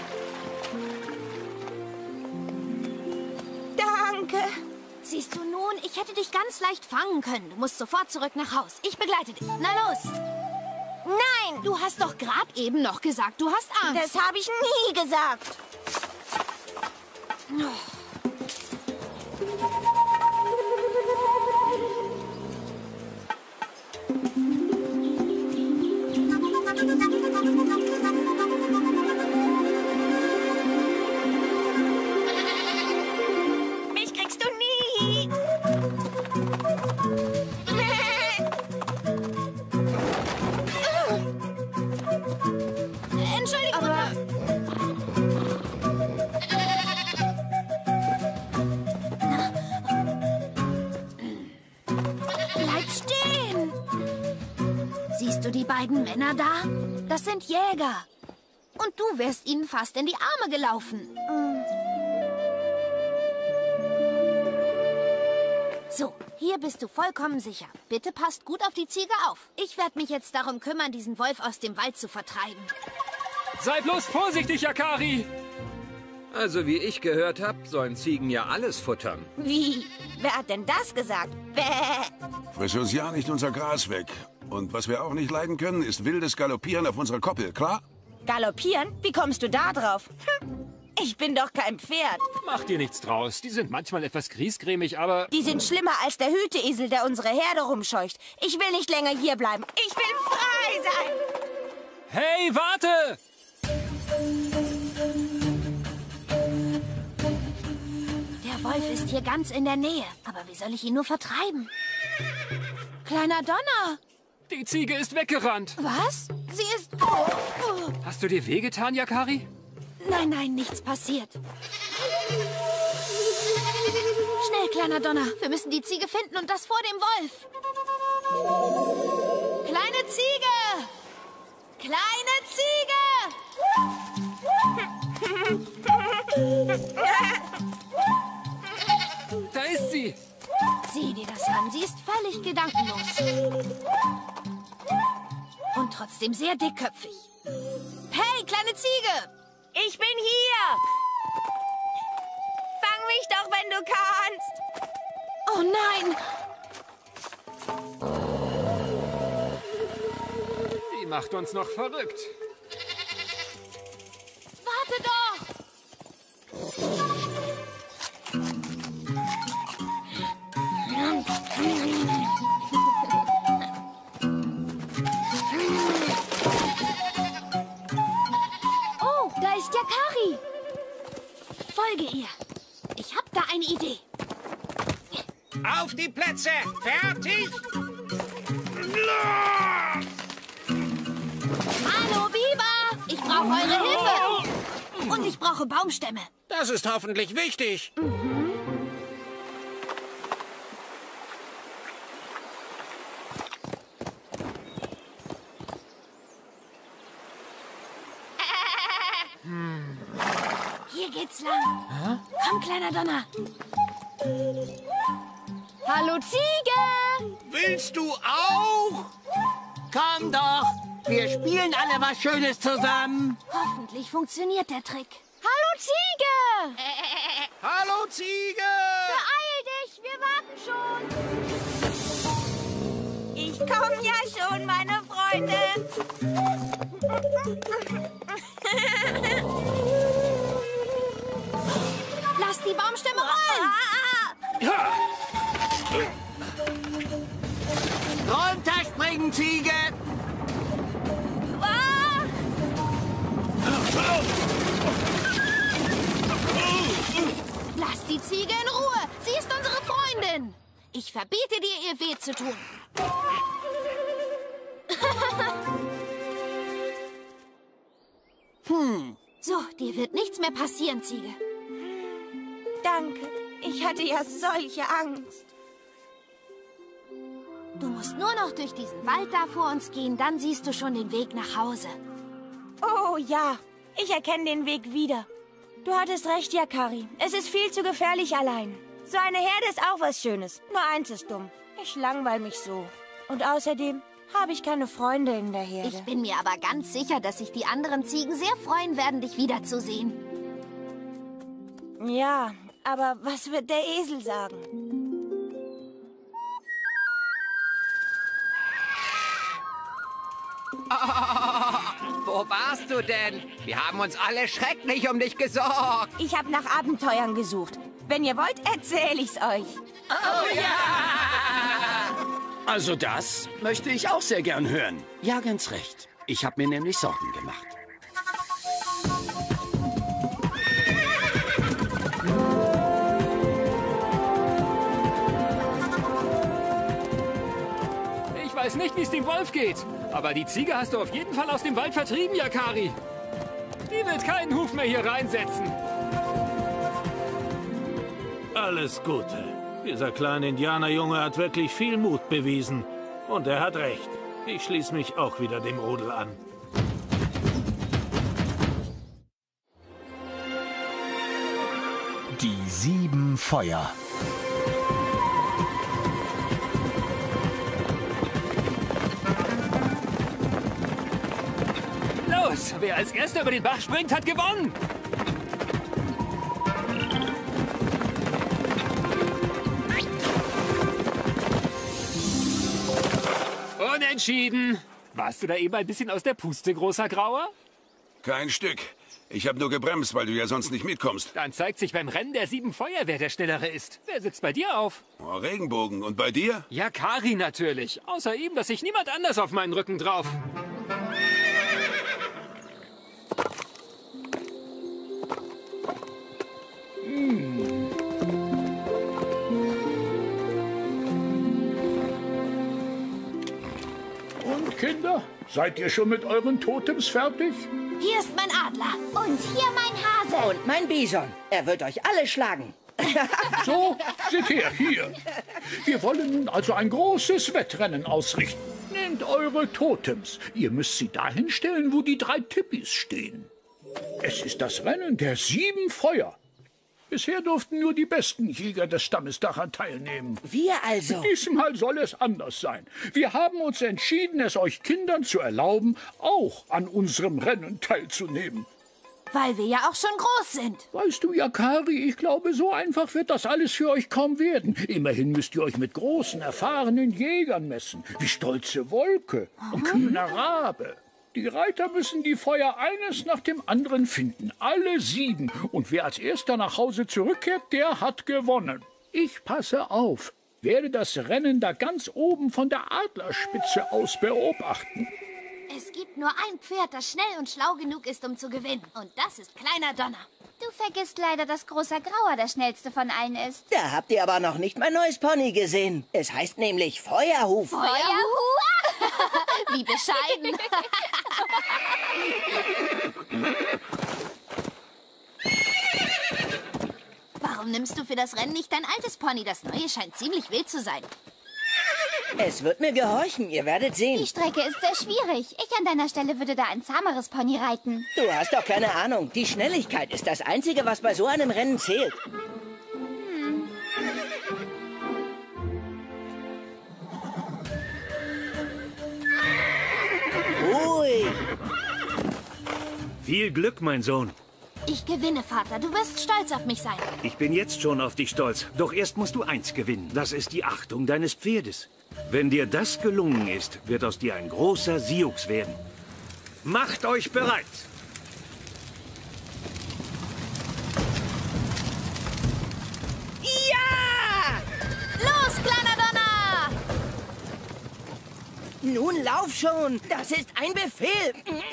Danke. Siehst du nun, ich hätte dich ganz leicht fangen können. Du musst sofort zurück nach Haus. Ich begleite dich. Na los. Nein. Du hast doch gerade eben noch gesagt, du hast Angst. Das habe ich nie gesagt. Mich kriegst du nie. Entschuldigung. Aber bleib stehen. Siehst du die beiden Männer da? Das sind Jäger. Und du wärst ihnen fast in die Arme gelaufen. So, hier bist du vollkommen sicher. Bitte passt gut auf die Ziege auf. Ich werde mich jetzt darum kümmern, diesen Wolf aus dem Wald zu vertreiben. Sei bloß vorsichtig, Yakari! Also, wie ich gehört habe, sollen Ziegen ja alles futtern. Wie? Wer hat denn das gesagt? Bäh. Friss uns ja nicht unser Gras weg. Und was wir auch nicht leiden können, ist wildes Galoppieren auf unserer Koppel, klar? Galoppieren? Wie kommst du da drauf? Ich bin doch kein Pferd. Mach dir nichts draus. Die sind manchmal etwas griesgrämig, aber... Die sind schlimmer als der Hüteesel, der unsere Herde rumscheucht. Ich will nicht länger hier bleiben. Ich will frei sein. Hey, warte! Der Wolf ist hier ganz in der Nähe. Aber wie soll ich ihn nur vertreiben? Kleiner Donner! Die Ziege ist weggerannt. Was? Sie ist... Oh. Hast du dir wehgetan, Yakari? Nein, nein, nichts passiert. Schnell, kleiner Donner. Wir müssen die Ziege finden und das vor dem Wolf. Kleine Ziege! Kleine Ziege! Da ist sie. Sieh dir das an. Sie ist völlig gedankenlos. Und trotzdem sehr dickköpfig. Hey, kleine Ziege! Ich bin hier! Fang mich doch, wenn du kannst! Oh nein! Die macht uns noch verrückt. Warte doch! Oh, da ist Yakari. Folge ihr. Ich hab da eine Idee. Auf die Plätze! Fertig! brauche eure Hilfe. Und ich brauche Baumstämme. Das ist hoffentlich wichtig. Hier geht's lang. Komm, kleiner Donner. Hallo, Ziege! Willst du auch? Komm doch, wir spielen alle was Schönes zusammen. Hoffentlich funktioniert der Trick. Hallo, Ziege! Hallo, Ziege! Beeil dich, wir warten schon. Ich komme ja schon, meine Freunde. Lass die Baumstämme rollen. Runterspringen, Ziege! Lass die Ziege in Ruhe. Sie ist unsere Freundin. Ich verbiete dir, ihr weh zu tun. So, dir wird nichts mehr passieren, Ziege. Danke. Ich hatte ja solche Angst. Du musst nur noch durch diesen Wald da vor uns gehen, dann siehst du schon den Weg nach Hause. Oh ja, ich erkenne den Weg wieder. Du hattest recht, Yakari. Es ist viel zu gefährlich allein. So eine Herde ist auch was Schönes. Nur eins ist dumm. Ich langweil mich so. Und außerdem habe ich keine Freunde in der Herde. Ich bin mir aber ganz sicher, dass sich die anderen Ziegen sehr freuen werden, dich wiederzusehen. Ja, aber was wird der Esel sagen? Wo warst du denn? Wir haben uns alle schrecklich um dich gesorgt. Ich habe nach Abenteuern gesucht. Wenn ihr wollt, erzähle ich's euch. Oh ja! Also das möchte ich auch sehr gern hören. Ja, ganz recht. Ich habe mir nämlich Sorgen gemacht. Ich weiß nicht, wie es dem Wolf geht. Aber die Ziege hast du auf jeden Fall aus dem Wald vertrieben, Yakari. Die wird keinen Huf mehr hier reinsetzen. Alles Gute. Dieser kleine Indianerjunge hat wirklich viel Mut bewiesen. Und er hat recht. Ich schließe mich auch wieder dem Rudel an. Die 7 Feuer. Los, wer als Erster über den Bach springt, hat gewonnen. Unentschieden. Warst du da eben ein bisschen aus der Puste, großer Grauer? Kein Stück. Ich habe nur gebremst, weil du ja sonst nicht mitkommst. Dann zeigt sich beim Rennen der 7 Feuer, wer der Schnellere ist. Wer sitzt bei dir auf? Oh, Regenbogen. Und bei dir? Yakari natürlich. Außer ihm, dass sich niemand anders auf meinen Rücken drauf. Und Kinder, seid ihr schon mit euren Totems fertig? Hier ist mein Adler. Und hier mein Hase. Und mein Bison. Er wird euch alle schlagen. So, seht her, hier. Wir wollen nun also ein großes Wettrennen ausrichten. Nehmt eure Totems. Ihr müsst sie dahin stellen, wo die 3 Tippis stehen. Es ist das Rennen der 7 Feuer. Bisher durften nur die besten Jäger des Stammes daran teilnehmen. Wir also? Diesmal soll es anders sein. Wir haben uns entschieden, es euch Kindern zu erlauben, auch an unserem Rennen teilzunehmen. Weil wir ja auch schon groß sind. Weißt du, Yakari, ich glaube, so einfach wird das alles für euch kaum werden. Immerhin müsst ihr euch mit großen, erfahrenen Jägern messen, wie Stolze Wolke und Kühner Rabe. Die Reiter müssen die Feuer eines nach dem anderen finden, alle 7. Und wer als erster nach Hause zurückkehrt, der hat gewonnen. Ich passe auf, werde das Rennen da ganz oben von der Adlerspitze aus beobachten. Es gibt nur ein Pferd, das schnell und schlau genug ist, um zu gewinnen. Und das ist Kleiner Donner. Du vergisst leider, dass Großer Grauer der schnellste von allen ist. Da habt ihr aber noch nicht mein neues Pony gesehen. Es heißt nämlich Feuerhuf. Feuerhuf? Wie bescheiden. Warum nimmst du für das Rennen nicht dein altes Pony? Das neue scheint ziemlich wild zu sein. Es wird mir gehorchen, ihr werdet sehen. Die Strecke ist sehr schwierig. Ich an deiner Stelle würde da ein zahmeres Pony reiten. Du hast doch keine Ahnung. Die Schnelligkeit ist das Einzige, was bei so einem Rennen zählt. Ui. Viel Glück, mein Sohn. Ich gewinne, Vater. Du wirst stolz auf mich sein. Ich bin jetzt schon auf dich stolz. Doch erst musst du eins gewinnen. Das ist die Achtung deines Pferdes. Wenn dir das gelungen ist, wird aus dir ein großer Sioux werden. Macht euch bereit! Ja! Los, kleiner Donner! Nun lauf schon! Das ist ein Befehl!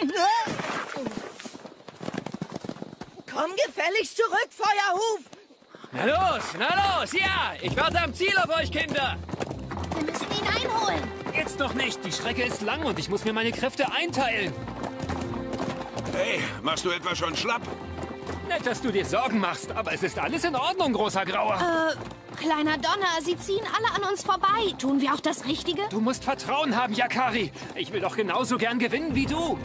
Komm gefälligst zurück, Feuerhuf! Na los, ja! Ich warte am Ziel auf euch, Kinder! Wir müssen ihn einholen. Jetzt noch nicht. Die Strecke ist lang und ich muss mir meine Kräfte einteilen. Hey, machst du etwa schon schlapp? Nett, dass du dir Sorgen machst, aber es ist alles in Ordnung, großer Grauer. Kleiner Donner, sie ziehen alle an uns vorbei. Tun wir auch das Richtige? Du musst Vertrauen haben, Yakari. Ich will doch genauso gern gewinnen wie du.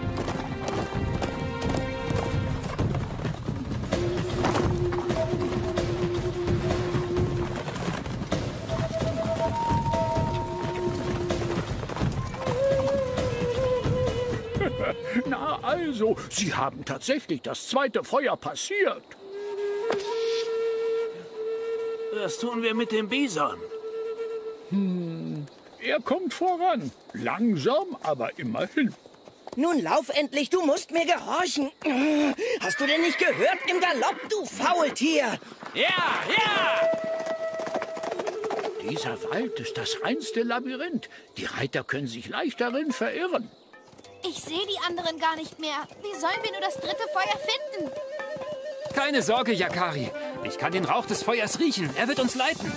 Na also, Sie haben tatsächlich das zweite Feuer passiert. Was tun wir mit dem Bison? Er kommt voran. Langsam, aber immerhin. Nun lauf endlich, du musst mir gehorchen. Hast du denn nicht gehört im Galopp, du Faultier? Ja! Dieser Wald ist das reinste Labyrinth. Die Reiter können sich leicht darin verirren. Ich sehe die anderen gar nicht mehr. Wie sollen wir nur das dritte Feuer finden? Keine Sorge, Yakari. Ich kann den Rauch des Feuers riechen. Er wird uns leiten.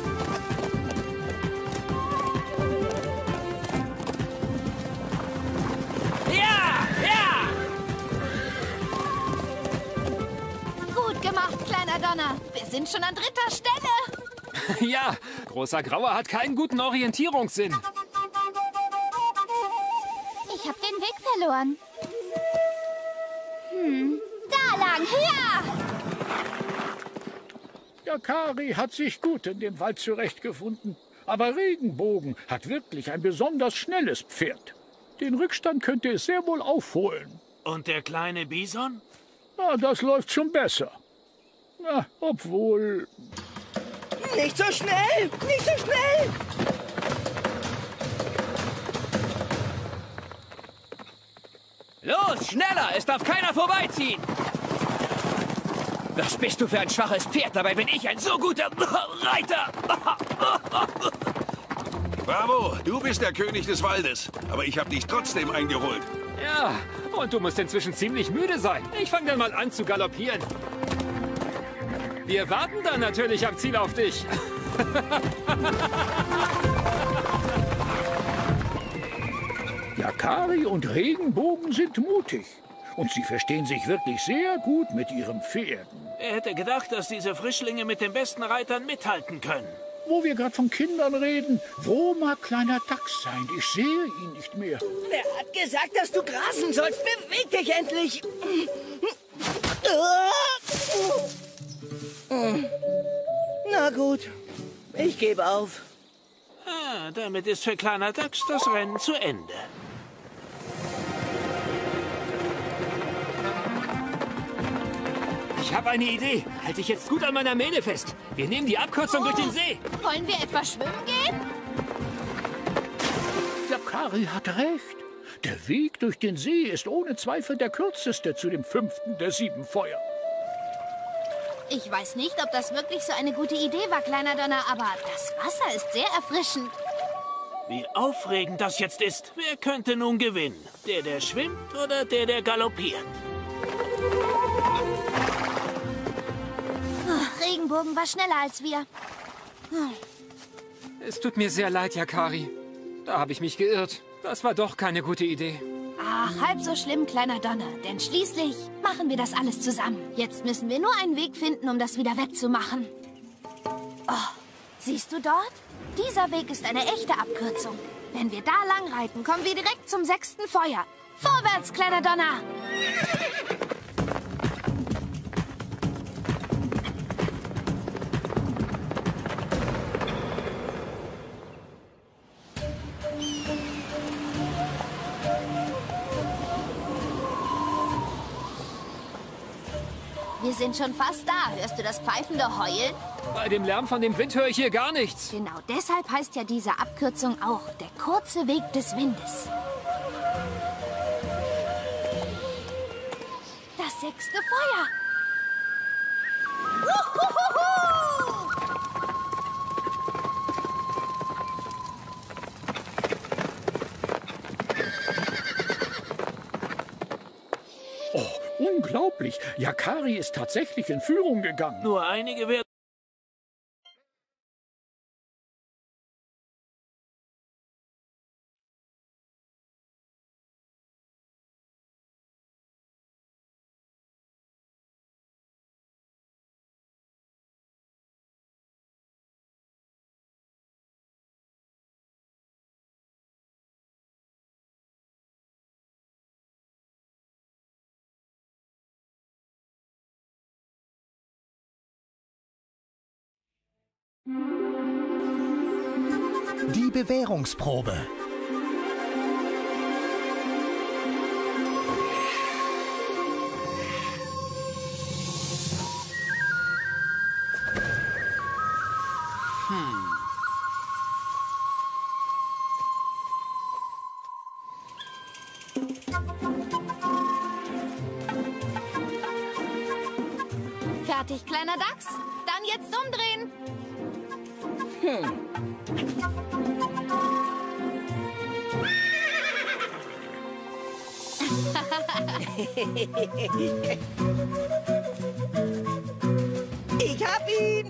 Ja! Gut gemacht, kleiner Donner. Wir sind schon an 3. Stelle. Ja, großer Grauer hat keinen guten Orientierungssinn. Ich habe den Weg verloren. Da lang, hier! Yakari hat sich gut in dem Wald zurechtgefunden. Aber Regenbogen hat wirklich ein besonders schnelles Pferd. Den Rückstand könnte es sehr wohl aufholen. Und der kleine Bison? Na, das läuft schon besser. Na, obwohl... Nicht so schnell! Nicht so schnell! Los, schneller! Es darf keiner vorbeiziehen! Was bist du für ein schwaches Pferd? Dabei bin ich ein so guter Reiter! Bravo, du bist der König des Waldes. Aber ich habe dich trotzdem eingeholt. Ja, und du musst inzwischen ziemlich müde sein. Ich fange dann mal an zu galoppieren. Wir warten dann natürlich am Ziel auf dich. Yakari und Regenbogen sind mutig. Und sie verstehen sich wirklich sehr gut mit ihren Pferden. Wer hätte gedacht, dass diese Frischlinge mit den besten Reitern mithalten können? Wo wir gerade von Kindern reden, wo mag kleiner Dachs sein? Ich sehe ihn nicht mehr. Wer hat gesagt, dass du grasen sollst? Beweg dich endlich! Na gut, ich gebe auf. Ah, damit ist für kleiner Dachs das Rennen zu Ende. Ich habe eine Idee. Halte ich jetzt gut an meiner Mähne fest. Wir nehmen die Abkürzung durch den See. Wollen wir etwa schwimmen gehen? Yakari hat recht. Der Weg durch den See ist ohne Zweifel der kürzeste zu dem 5. der 7 Feuer. Ich weiß nicht, ob das wirklich so eine gute Idee war, kleiner Donner, aber das Wasser ist sehr erfrischend. Wie aufregend das jetzt ist. Wer könnte nun gewinnen? Der schwimmt oder der galoppiert? Regenbogen war schneller als wir. Es tut mir sehr leid, Yakari. Da habe ich mich geirrt. Das war doch keine gute Idee. Ach, halb so schlimm, kleiner Donner. Denn schließlich machen wir das alles zusammen. Jetzt müssen wir nur einen Weg finden, um das wieder wettzumachen. Oh, siehst du dort? Dieser Weg ist eine echte Abkürzung. Wenn wir da lang reiten, kommen wir direkt zum 6. Feuer. Vorwärts, kleiner Donner! Wir sind schon fast da. Hörst du das pfeifende Heulen? Bei dem Lärm von dem Wind höre ich hier gar nichts. Genau deshalb heißt ja diese Abkürzung auch der kurze Weg des Windes. Das 6. Feuer. Unglaublich. Yakari ist tatsächlich in Führung gegangen. Nur einige werden... Die Bewährungsprobe. Fertig, kleiner Dachs? Dann jetzt umdrehen. Ich hab ihn!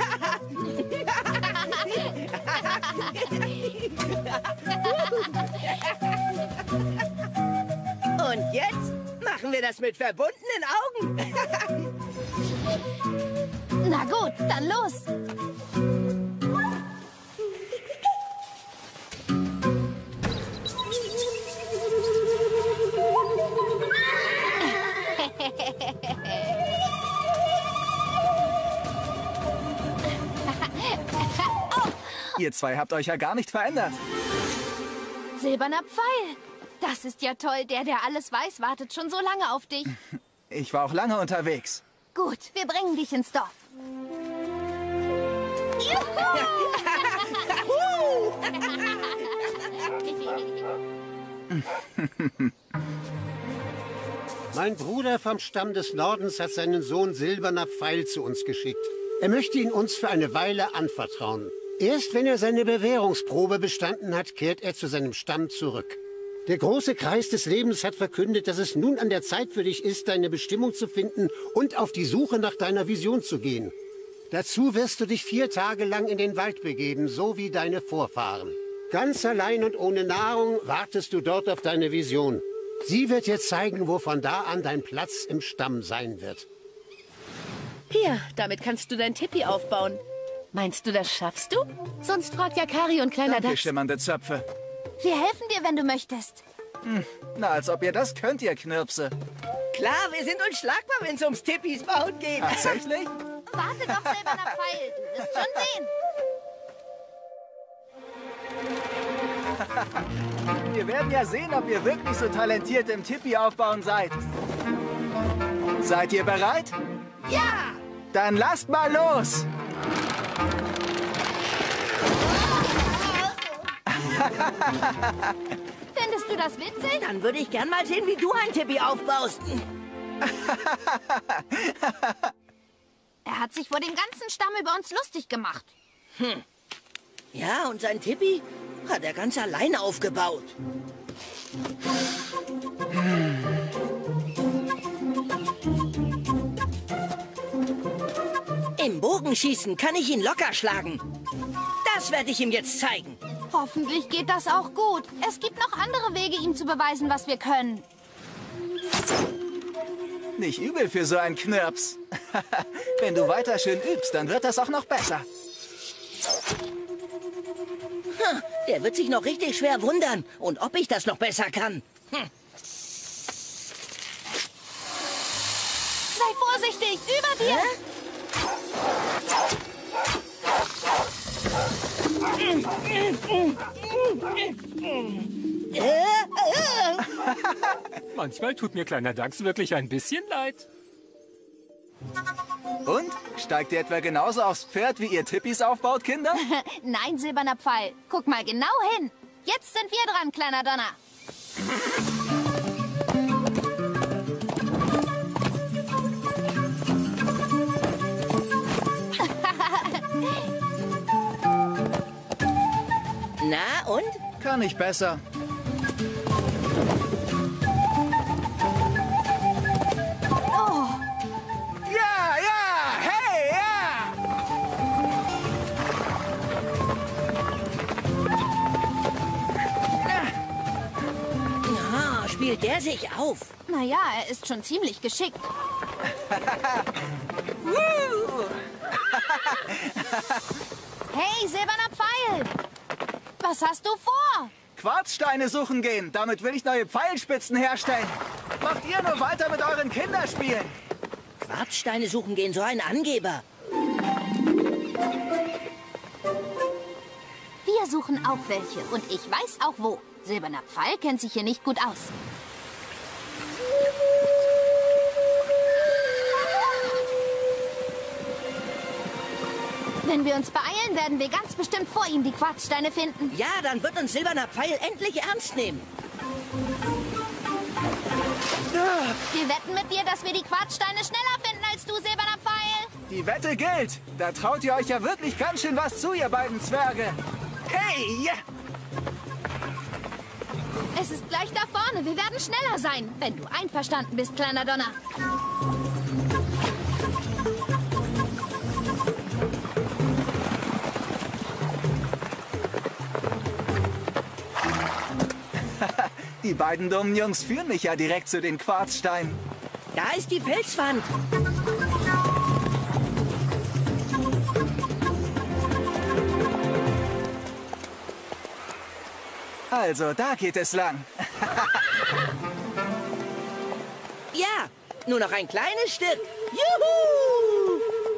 Und jetzt machen wir das mit verbundenen Augen. Na gut, dann los. Ihr zwei habt euch ja gar nicht verändert. Silberner Pfeil. Das ist ja toll. Der alles weiß, wartet schon so lange auf dich. Ich war auch lange unterwegs. Gut, wir bringen dich ins Dorf. Mein Bruder vom Stamm des Nordens hat seinen Sohn Silberner Pfeil zu uns geschickt. Er möchte ihn uns für eine Weile anvertrauen. Erst wenn er seine Bewährungsprobe bestanden hat, kehrt er zu seinem Stamm zurück. Der große Kreis des Lebens hat verkündet, dass es nun an der Zeit für dich ist, deine Bestimmung zu finden und auf die Suche nach deiner Vision zu gehen. Dazu wirst du dich 4 Tage lang in den Wald begeben, so wie deine Vorfahren. Ganz allein und ohne Nahrung wartest du dort auf deine Vision. Sie wird dir zeigen, wo von da an dein Platz im Stamm sein wird. Hier, damit kannst du dein Tipi aufbauen. Meinst du, das schaffst du? Sonst fragt Yakari und kleiner Danke, Dachs. schimmernde Zöpfe. Wir helfen dir, wenn du möchtest. Na, als ob ihr das könnt, ihr Knirpse. Klar, wir sind unschlagbar, wenn es ums Tippis bauen geht. Tatsächlich? Warte doch, Silberner Pfeil. Du wirst schon sehen. Wir werden ja sehen, ob ihr wirklich so talentiert im Tipi aufbauen seid. Seid ihr bereit? Ja! Dann lasst mal los! Findest du das witzig? Dann würde ich gern mal sehen, wie du ein Tippi aufbaust. Er hat sich vor dem ganzen Stamm über uns lustig gemacht. Ja, und sein Tippi hat er ganz allein aufgebaut. Im Bogenschießen kann ich ihn locker schlagen. Das werde ich ihm jetzt zeigen. Hoffentlich geht das auch gut. Es gibt noch andere Wege, ihm zu beweisen, was wir können. Nicht übel für so einen Knirps. Wenn du weiter schön übst, dann wird das auch noch besser. Der wird sich noch richtig schwer wundern. Und ob ich das noch besser kann. Sei vorsichtig, über dir! Manchmal tut mir kleiner Dachs wirklich ein bisschen leid. Und? Steigt ihr etwa genauso aufs Pferd, wie ihr Tippis aufbaut, Kinder? Nein, silberner Pfeil. Guck mal genau hin. Jetzt sind wir dran, kleiner Donner. Na und? Kann ich besser. Oh. Ja, ja, hey, ja! Na, spielt der sich auf? Naja, er ist schon ziemlich geschickt. Hey, silberner Pfeil! Was hast du vor? Quarzsteine suchen gehen. Damit will ich neue Pfeilspitzen herstellen. Macht ihr nur weiter mit euren Kinderspielen. Quarzsteine suchen gehen, so ein Angeber. Wir suchen auch welche und ich weiß auch wo. Silberner Pfeil kennt sich hier nicht gut aus. Wenn wir uns beeilen, werden wir ganz bestimmt vor ihm die Quarzsteine finden. Ja, dann wird uns silberner Pfeil endlich ernst nehmen. Wir wetten mit dir, dass wir die Quarzsteine schneller finden als du, silberner Pfeil. Die Wette gilt. Da traut ihr euch ja wirklich ganz schön was zu, ihr beiden Zwerge. Hey! Ja. Es ist gleich da vorne. Wir werden schneller sein, wenn du einverstanden bist, kleiner Donner. Die beiden dummen Jungs führen mich ja direkt zu den Quarzsteinen. Da ist die Felswand. Also, da geht es lang. Ja, nur noch ein kleines Stück. Juhu!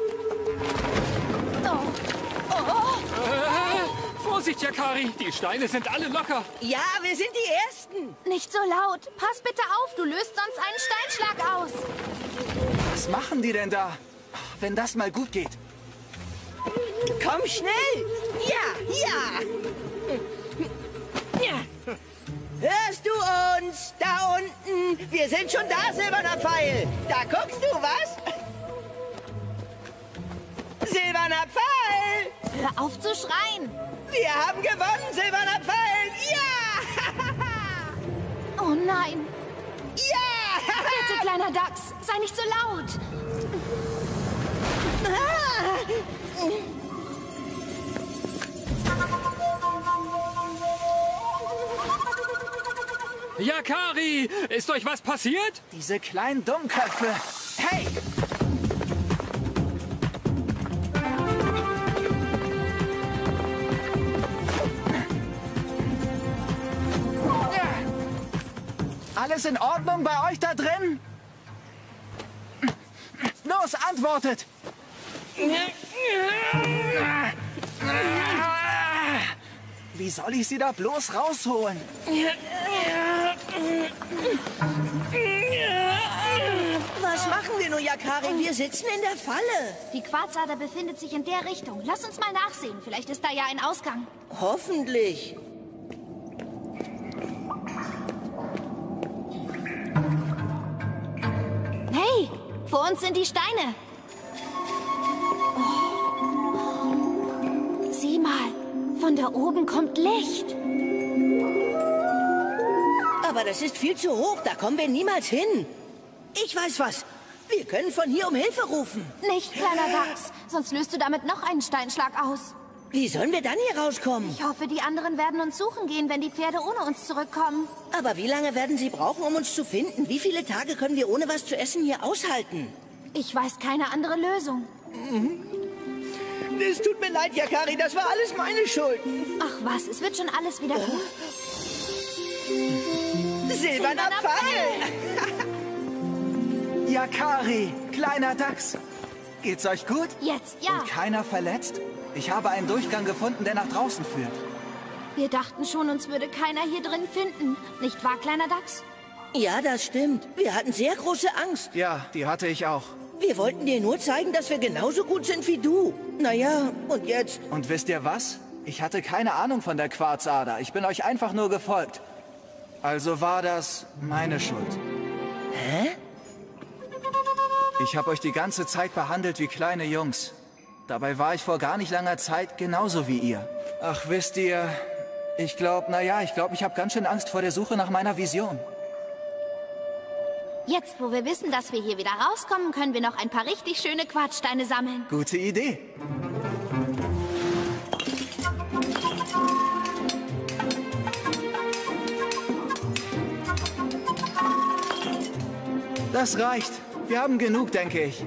Vorsicht, Yakari, die Steine sind alle locker. Ja, wir sind die Ersten. Nicht so laut. Pass bitte auf, du löst sonst einen Steinschlag aus. Was machen die denn da? Wenn das mal gut geht. Komm schnell. Ja, ja. Hörst du uns? Da unten. Wir sind schon da, silberner Pfeil. Da guckst du, was? Silberner Pfeil. Hör auf zu schreien. Wir haben gewonnen, silberner Pfeil. Ja. Oh nein. Ja. Bitte, kleiner Dachs, sei nicht so laut. Yakari, ist euch was passiert? Diese kleinen Dummköpfe. Hey! Alles in Ordnung bei euch da drin? Los, antwortet! Wie soll ich sie da bloß rausholen? Was machen wir nur, Yakari? Wir sitzen in der Falle. Die Quarzader befindet sich in der Richtung. Lass uns mal nachsehen. Vielleicht ist da ja ein Ausgang. Hoffentlich. Hey, vor uns sind die Steine. Oh. Sieh mal, von da oben kommt Licht. Aber das ist viel zu hoch, da kommen wir niemals hin. Ich weiß was. Wir können von hier um Hilfe rufen. Nicht, kleiner Dachs, sonst löst du damit noch einen Steinschlag aus. Wie sollen wir dann hier rauskommen? Ich hoffe, die anderen werden uns suchen gehen, wenn die Pferde ohne uns zurückkommen. Aber wie lange werden sie brauchen, um uns zu finden? Wie viele Tage können wir ohne was zu essen hier aushalten? Ich weiß keine andere Lösung. Es tut mir leid, Yakari, das war alles meine Schuld. Ach was, es wird schon alles wieder gut. Silberner Pfeil! Yakari, kleiner Dachs. Geht's euch gut? Jetzt, ja. Und keiner verletzt? Ich habe einen Durchgang gefunden, der nach draußen führt. Wir dachten schon, uns würde keiner hier drin finden. Nicht wahr, kleiner Dachs? Ja, das stimmt. Wir hatten sehr große Angst. Ja, die hatte ich auch. Wir wollten dir nur zeigen, dass wir genauso gut sind wie du. Naja, und jetzt? Und wisst ihr was? Ich hatte keine Ahnung von der Quarzader. Ich bin euch einfach nur gefolgt. Also war das meine Schuld. Hä? Ich habe euch die ganze Zeit behandelt wie kleine Jungs. Dabei war ich vor gar nicht langer Zeit genauso wie ihr. Ach, wisst ihr, ich glaube, ich habe ganz schön Angst vor der Suche nach meiner Vision. Jetzt, wo wir wissen, dass wir hier wieder rauskommen, können wir noch ein paar richtig schöne Quarzsteine sammeln. Gute Idee. Das reicht. Wir haben genug, denke ich.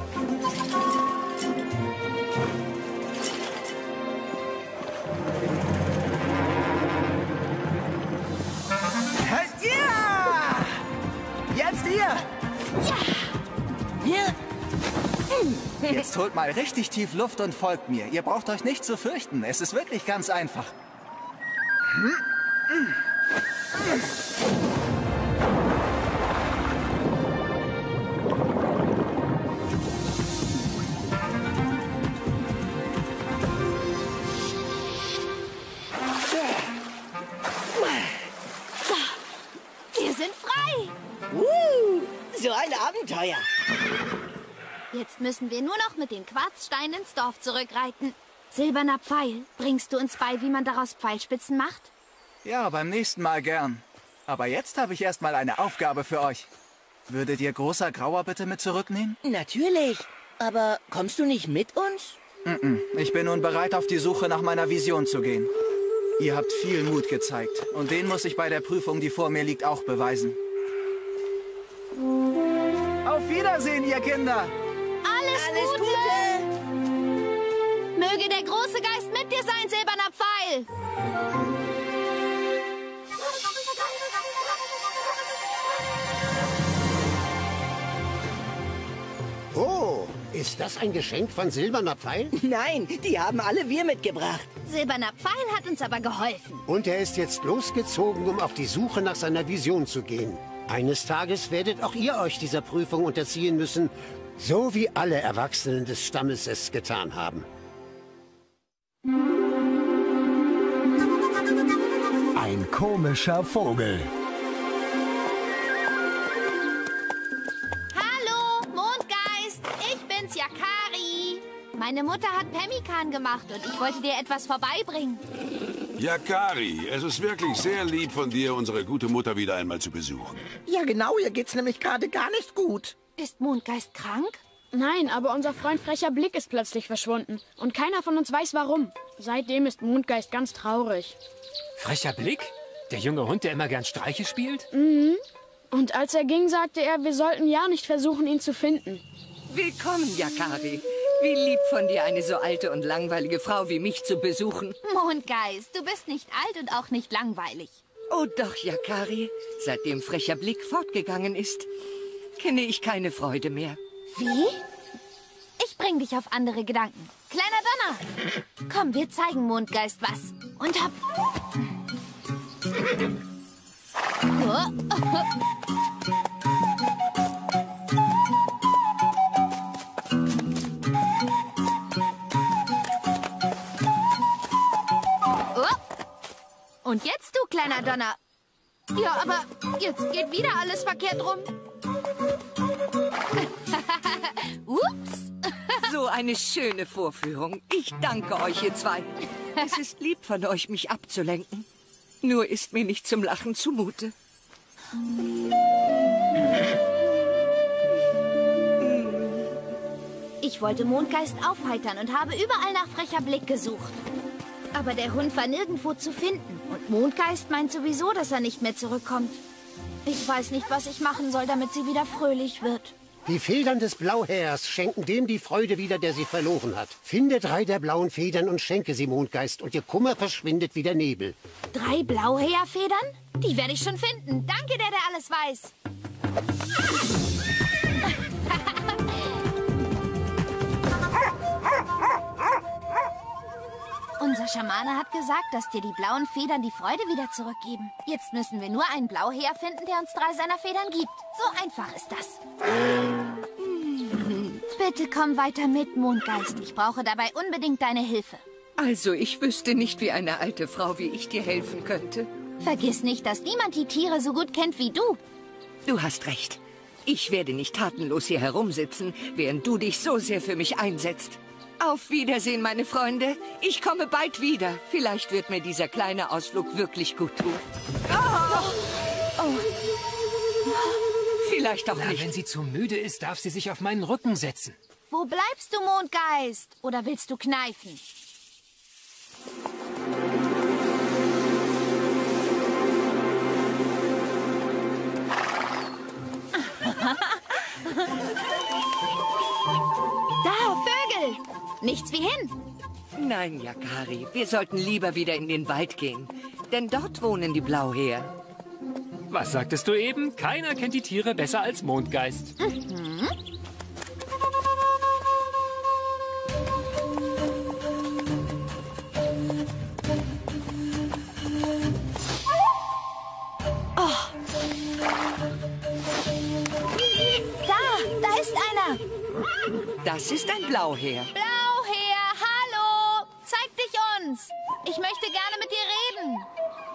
Ja! Jetzt ihr! Ja! Jetzt holt mal richtig tief Luft und folgt mir. Ihr braucht euch nicht zu fürchten. Es ist wirklich ganz einfach. Wir sind frei! So ein Abenteuer! Jetzt müssen wir nur noch mit den Quarzsteinen ins Dorf zurückreiten. Silberner Pfeil, bringst du uns bei, wie man daraus Pfeilspitzen macht? Ja, beim nächsten Mal gern. Aber jetzt habe ich erstmal eine Aufgabe für euch. Würdet ihr großer Grauer bitte mit zurücknehmen? Natürlich. Aber kommst du nicht mit uns? Ich bin nun bereit, auf die Suche nach meiner Vision zu gehen. Ihr habt viel Mut gezeigt. Und den muss ich bei der Prüfung, die vor mir liegt, auch beweisen. Auf Wiedersehen, ihr Kinder! Alles Gute! Möge der große Geist mit dir sein, Silberner Pfeil! Oh, ist das ein Geschenk von Silberner Pfeil? Nein, die haben alle wir mitgebracht. Silberner Pfeil hat uns aber geholfen. Und er ist jetzt losgezogen, um auf die Suche nach seiner Vision zu gehen. Eines Tages werdet auch ihr euch dieser Prüfung unterziehen müssen, so wie alle Erwachsenen des Stammes es getan haben. Ein komischer Vogel. Hallo, Mondgeist, ich bin's, Yakari. Meine Mutter hat Pemmikan gemacht und ich wollte dir etwas vorbeibringen. Yakari, es ist wirklich sehr lieb von dir, unsere gute Mutter wieder einmal zu besuchen. Ja, genau, ihr geht's nämlich gerade gar nicht gut. Ist Mondgeist krank? Nein, aber unser Freund Frecher Blick ist plötzlich verschwunden. Und keiner von uns weiß, warum. Seitdem ist Mondgeist ganz traurig. Frecher Blick? Der junge Hund, der immer gern Streiche spielt? Mhm. Und als er ging, sagte er, wir sollten ja nicht versuchen, ihn zu finden. Willkommen, Yakari. Wie lieb von dir, eine so alte und langweilige Frau wie mich zu besuchen. Mondgeist, du bist nicht alt und auch nicht langweilig. Oh doch, Yakari. Seitdem Frecher Blick fortgegangen ist, kenne ich keine Freude mehr. Wie? Ich bring dich auf andere Gedanken. Kleiner Donner! Komm, wir zeigen Mondgeist was. Und hopp! Und jetzt du, kleiner Donner. Ja, aber jetzt geht wieder alles verkehrt rum. Ups. So eine schöne Vorführung. Ich danke euch, ihr zwei. Es ist lieb von euch, mich abzulenken. Nur ist mir nicht zum Lachen zumute. Ich wollte Mondgeist aufheitern und habe überall nach Frecher Blick gesucht. Aber der Hund war nirgendwo zu finden. Und Mondgeist meint sowieso, dass er nicht mehr zurückkommt. Ich weiß nicht, was ich machen soll, damit sie wieder fröhlich wird. Die Federn des Blauhähers schenken dem die Freude wieder, der sie verloren hat. Finde 3 der blauen Federn und schenke sie Mondgeist, und ihr Kummer verschwindet wie der Nebel. 3 Blauhäherfedern? Die werde ich schon finden. Danke, der alles weiß. Unser Schamane hat gesagt, dass dir die blauen Federn die Freude wieder zurückgeben. Jetzt müssen wir nur einen Blauheer finden, der uns 3 seiner Federn gibt. So einfach ist das. Bitte komm weiter mit, Mondgeist. Ich brauche dabei unbedingt deine Hilfe. Also, ich wüsste nicht, wie eine alte Frau wie ich dir helfen könnte. Vergiss nicht, dass niemand die Tiere so gut kennt wie du. Du hast recht. Ich werde nicht tatenlos hier herumsitzen, während du dich so sehr für mich einsetzt. Auf Wiedersehen, meine Freunde. Ich komme bald wieder. Vielleicht wird mir dieser kleine Ausflug wirklich gut tun. Vielleicht auch nicht. Wenn sie zu müde ist, darf sie sich auf meinen Rücken setzen. Wo bleibst du, Mondgeist? Oder willst du kneifen? Da, Vögel! Nichts wie hin. Nein, Yakari, wir sollten lieber wieder in den Wald gehen. Denn dort wohnen die Blauheer. Was sagtest du eben? Keiner kennt die Tiere besser als Mondgeist. Mhm. Oh. Da ist einer. Das ist ein Blauheer. Blauheer, hallo! Zeig dich uns! Ich möchte gerne mit dir reden.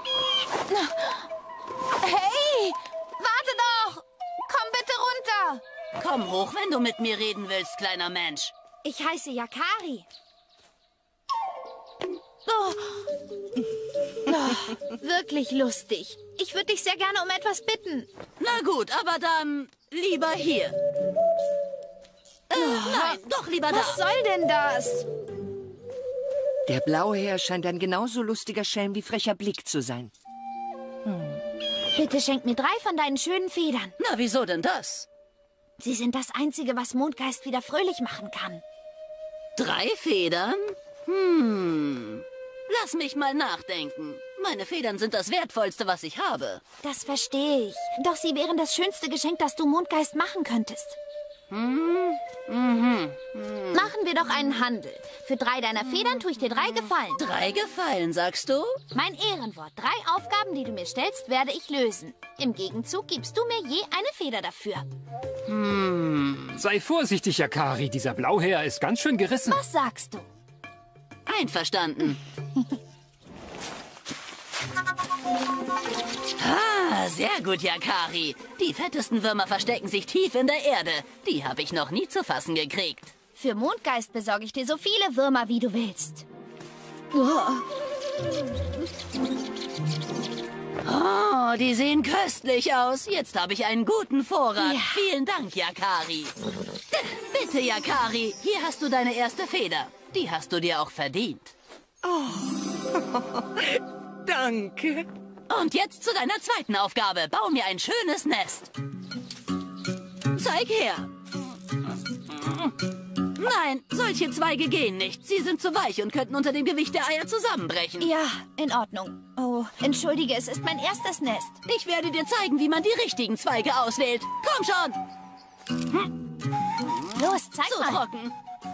Hey! Warte doch! Komm bitte runter! Komm hoch, wenn du mit mir reden willst, kleiner Mensch. Ich heiße Yakari. Oh. Oh, wirklich lustig. Ich würde dich sehr gerne um etwas bitten. Na gut, aber dann lieber hier. Nein, doch lieber da. Was soll denn das? Der Blauheer scheint ein genauso lustiger Schelm wie frecher Blick zu sein. Bitte schenk mir 3 von deinen schönen Federn. Na, wieso denn das? Sie sind das Einzige, was Mondgeist wieder fröhlich machen kann. 3 Federn? Lass mich mal nachdenken. Meine Federn sind das Wertvollste, was ich habe. Das verstehe ich. Doch sie wären das schönste Geschenk, das du Mondgeist machen könntest. Machen wir doch einen Handel. Für 3 deiner Federn tue ich dir 3 Gefallen. 3 Gefallen, sagst du? Mein Ehrenwort. 3 Aufgaben, die du mir stellst, werde ich lösen. Im Gegenzug gibst du mir je eine Feder dafür. Sei vorsichtig, Yakari. Dieser Blauheer ist ganz schön gerissen. Was sagst du? Einverstanden. Sehr gut, Yakari. Die fettesten Würmer verstecken sich tief in der Erde. Die habe ich noch nie zu fassen gekriegt. Für Mondgeist besorge ich dir so viele Würmer, wie du willst. Oh, die sehen köstlich aus. Jetzt habe ich einen guten Vorrat. Ja. Vielen Dank, Yakari. Bitte, Yakari, hier hast du deine erste Feder. Die hast du dir auch verdient. Oh, danke. Und jetzt zu deiner zweiten Aufgabe. Bau mir ein schönes Nest. Zeig her. Nein, solche Zweige gehen nicht. Sie sind zu weich und könnten unter dem Gewicht der Eier zusammenbrechen. Ja, in Ordnung. Oh, entschuldige, es ist mein erstes Nest. Ich werde dir zeigen, wie man die richtigen Zweige auswählt. Komm schon. Los, zeig mal. So trocken.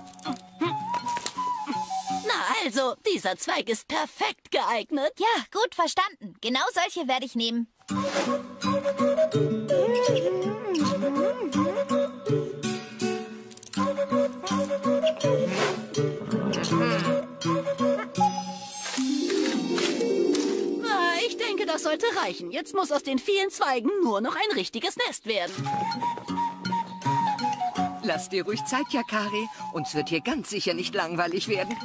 Na also, dieser Zweig ist perfekt geeignet. Ja, gut verstanden. Genau solche werde ich nehmen. Na, ich denke, das sollte reichen. Jetzt muss aus den vielen Zweigen nur noch ein richtiges Nest werden. Lass dir ruhig Zeit, Yakari. Uns wird hier ganz sicher nicht langweilig werden.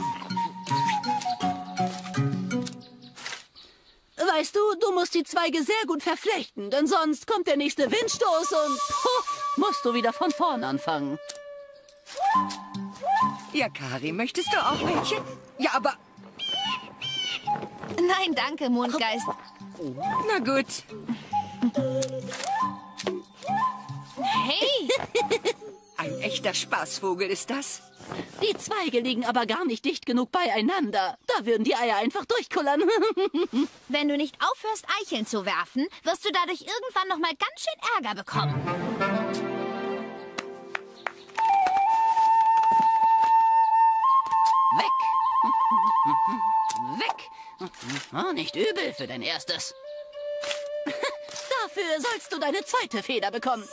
Weißt du, du musst die Zweige sehr gut verflechten, denn sonst kommt der nächste Windstoß und puff, musst du wieder von vorn anfangen. Yakari, möchtest du auch welche? Ja, aber... Nein, danke, Mondgeist. Na gut. Hey! Ein echter Spaßvogel ist das. Die Zweige liegen aber gar nicht dicht genug beieinander. Da würden die Eier einfach durchkullern. Wenn du nicht aufhörst, Eicheln zu werfen, wirst du dadurch irgendwann noch mal ganz schön Ärger bekommen. Weg! Weg! Oh, nicht übel für dein erstes. Dafür sollst du deine zweite Feder bekommen.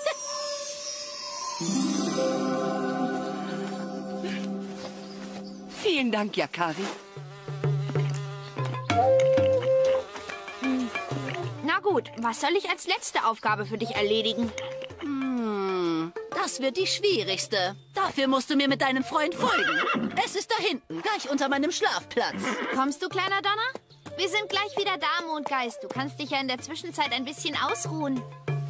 Vielen Dank, Yakari. Na gut, was soll ich als letzte Aufgabe für dich erledigen? Das wird die schwierigste. Dafür musst du mir mit deinem Freund folgen. Es ist da hinten, gleich unter meinem Schlafplatz. Kommst du, kleiner Donner? Wir sind gleich wieder da, Mondgeist. Du kannst dich ja in der Zwischenzeit ein bisschen ausruhen.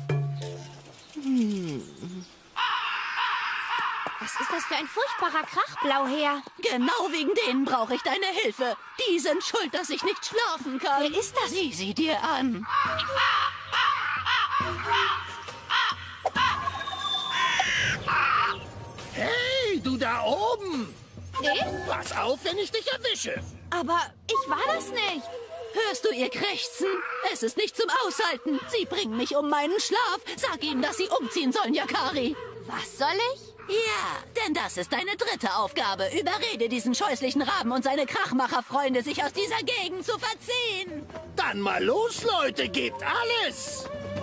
Was ist das für ein furchtbarer Krach, Blauheer? Genau wegen denen brauche ich deine Hilfe. Die sind schuld, dass ich nicht schlafen kann. Wer ist das? Sieh sie dir an. Hey, du da oben! Ich? Pass auf, wenn ich dich erwische. Aber ich war das nicht. Hörst du ihr Krächzen? Es ist nicht zum Aushalten. Sie bringen mich um meinen Schlaf. Sag ihnen, dass sie umziehen sollen, Yakari. Was soll ich? Ja, denn das ist deine dritte Aufgabe. Überrede diesen scheußlichen Raben und seine Krachmacherfreunde, sich aus dieser Gegend zu verziehen. Dann mal los, Leute, gebt alles!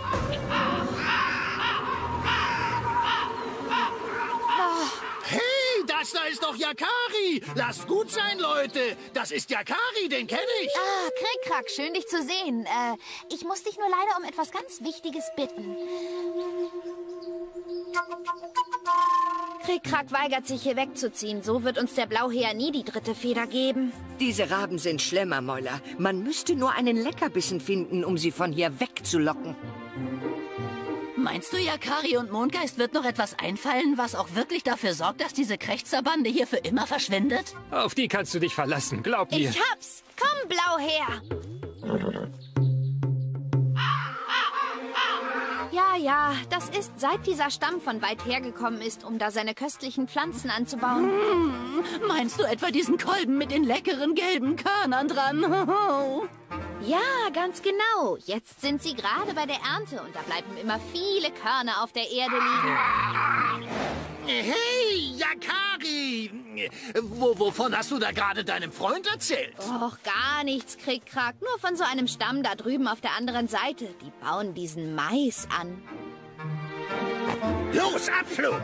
Hey, das da ist doch Yakari! Lasst gut sein, Leute! Das ist Yakari, den kenne ich! Ah, Krick-Krack, schön dich zu sehen. Ich muss dich nur leider um etwas ganz Wichtiges bitten. Krick-Krack weigert sich, hier wegzuziehen. So wird uns der Blauheer nie die dritte Feder geben. Diese Raben sind Schlemmermäuler. Man müsste nur einen Leckerbissen finden, um sie von hier wegzulocken. Meinst du, Yakari und Mondgeist wird noch etwas einfallen, was auch wirklich dafür sorgt, dass diese Krächzerbande hier für immer verschwindet? Auf die kannst du dich verlassen, glaub mir. Ich hab's! Komm, Blauheer! Ja, das ist, seit dieser Stamm von weit hergekommen ist, um da seine köstlichen Pflanzen anzubauen. Meinst du etwa diesen Kolben mit den leckeren gelben Körnern dran? Ja, ganz genau. Jetzt sind sie gerade bei der Ernte und da bleiben immer viele Körner auf der Erde liegen. Hey, Yakari! Wovon hast du da gerade deinem Freund erzählt? Och, gar nichts, Krick-Krack. Nur von so einem Stamm da drüben auf der anderen Seite. Die bauen diesen Mais an. Los, Abflug!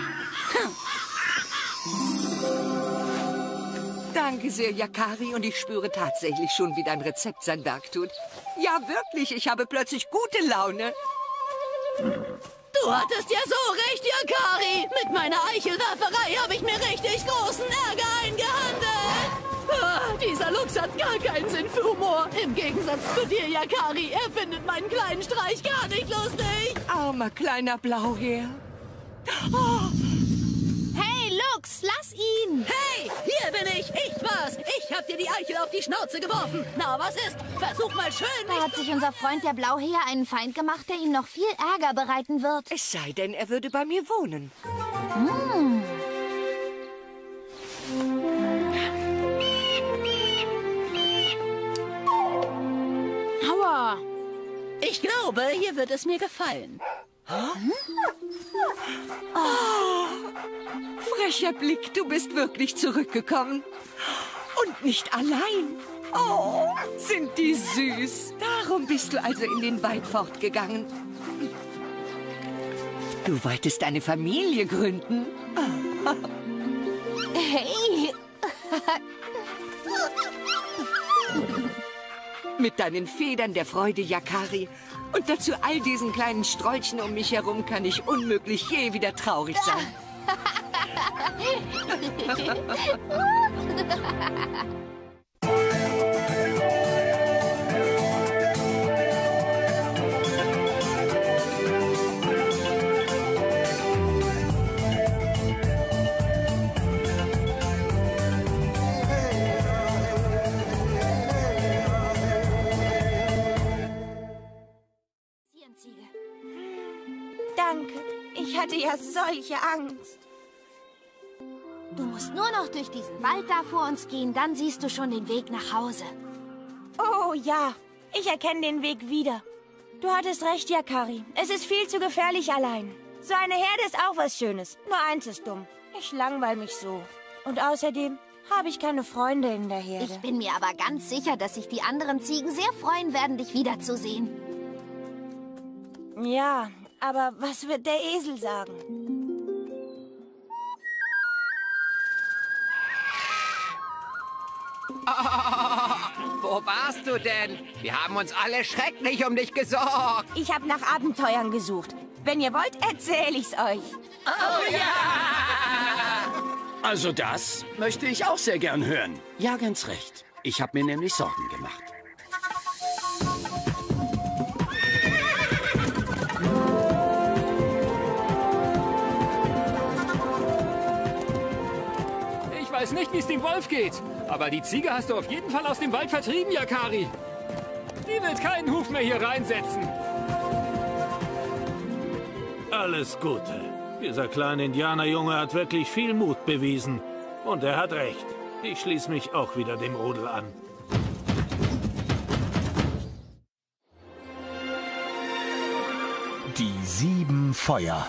Danke sehr, Yakari, und ich spüre tatsächlich schon, wie dein Rezept sein Werk tut. Ja, wirklich, ich habe plötzlich gute Laune. Du hattest ja so recht, Yakari. Mit meiner Eichelwerferei habe ich mir richtig großen Ärger eingehandelt. Dieser Luchs hat gar keinen Sinn für Humor. Im Gegensatz zu dir, Yakari. Er findet meinen kleinen Streich gar nicht lustig. Armer kleiner Blauheer. Oh. Hey, Luchs, lass ihn! Hey, hier bin ich! Ich war's! Ich hab dir die Eichel auf die Schnauze geworfen! Na, was ist? Versuch mal schön, Da hat sich unser Freund der Blauheer einen Feind gemacht, der ihm noch viel Ärger bereiten wird. Es sei denn, er würde bei mir wohnen. Aua! Ich glaube, hier wird es mir gefallen. Oh, frecher Blick, du bist wirklich zurückgekommen. Und nicht allein. Oh, sind die süß. Darum bist du also in den Wald fortgegangen. Du wolltest eine Familie gründen. Hey! Mit deinen Federn der Freude, Yakari. Und dazu all diesen kleinen Sträuchchen um mich herum kann ich unmöglich je wieder traurig sein. Stirnziege. Danke. Ich hatte ja solche Angst. Du musst nur noch durch diesen Wald da vor uns gehen, dann siehst du schon den Weg nach Hause. Oh ja, ich erkenne den Weg wieder. Du hattest recht, Yakari. Es ist viel zu gefährlich allein. So eine Herde ist auch was Schönes. Nur eins ist dumm. Ich langweil mich so. Und außerdem habe ich keine Freunde in der Herde. Ich bin mir aber ganz sicher, dass sich die anderen Ziegen sehr freuen werden, dich wiederzusehen. Ja, aber was wird der Esel sagen? Wo warst du denn? Wir haben uns alle schrecklich um dich gesorgt. Ich habe nach Abenteuern gesucht. Wenn ihr wollt, erzähle ich's euch. Oh ja! Also das möchte ich auch sehr gern hören. Ja, ganz recht. Ich habe mir nämlich Sorgen gemacht. Ich weiß nicht, wie es dem Wolf geht, aber die Ziege hast du auf jeden Fall aus dem Wald vertrieben, Yakari. Die wird keinen Huf mehr hier reinsetzen. Alles Gute. Dieser kleine Indianerjunge hat wirklich viel Mut bewiesen. Und er hat recht. Ich schließe mich auch wieder dem Rudel an. Die 7 Feuer.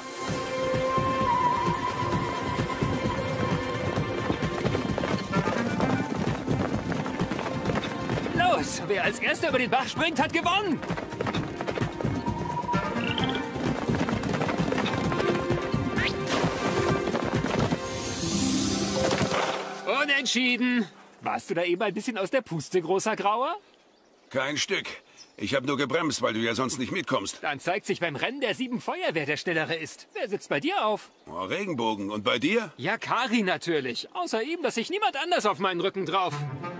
Los, wer als Erster über den Bach springt, hat gewonnen. Unentschieden. Warst du da eben ein bisschen aus der Puste, großer Grauer? Kein Stück. Ich habe nur gebremst, weil du ja sonst nicht mitkommst. Dann zeigt sich beim Rennen der 7 Feuer, wer der Schnellere ist. Wer sitzt bei dir auf? Oh, Regenbogen. Und bei dir? Yakari natürlich. Außer ihm, dass sich niemand anders auf meinen Rücken drauf.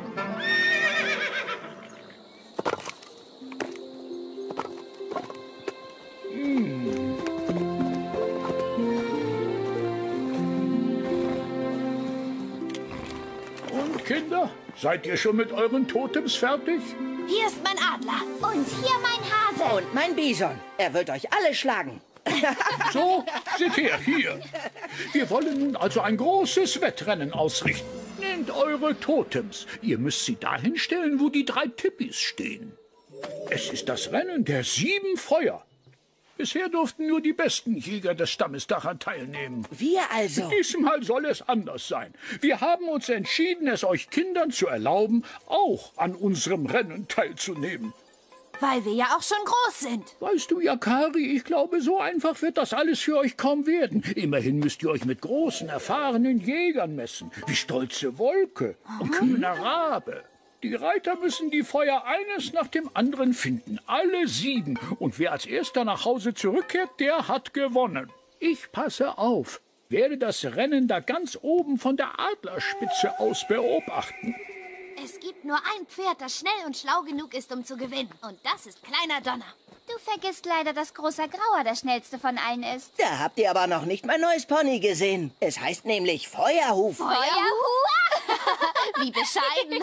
Und Kinder, seid ihr schon mit euren Totems fertig? Hier ist mein Adler. Und hier mein Hase. Und mein Bison. Er wird euch alle schlagen. So, seht her, hier. Wir wollen nun also ein großes Wettrennen ausrichten. Nehmt eure Totems. Ihr müsst sie dahin stellen, wo die 3 Tippis stehen. Es ist das Rennen der 7 Feuer. Bisher durften nur die besten Jäger des Stammes daran teilnehmen. Wir also? Diesmal soll es anders sein. Wir haben uns entschieden, es euch Kindern zu erlauben, auch an unserem Rennen teilzunehmen. Weil wir ja auch schon groß sind. Weißt du, Yakari, ich glaube, so einfach wird das alles für euch kaum werden. Immerhin müsst ihr euch mit großen, erfahrenen Jägern messen, wie Stolze Wolke und Kühner Rabe. Die Reiter müssen die Feuer eines nach dem anderen finden, alle 7. Und wer als erster nach Hause zurückkehrt, der hat gewonnen. Ich passe auf, werde das Rennen da ganz oben von der Adlerspitze aus beobachten. Es gibt nur ein Pferd, das schnell und schlau genug ist, um zu gewinnen. Und das ist Kleiner Donner. Du vergisst leider, dass Großer Grauer der schnellste von allen ist. Da habt ihr aber noch nicht mein neues Pony gesehen. Es heißt nämlich Feuerhuf. Feuerhuf? Wie bescheiden.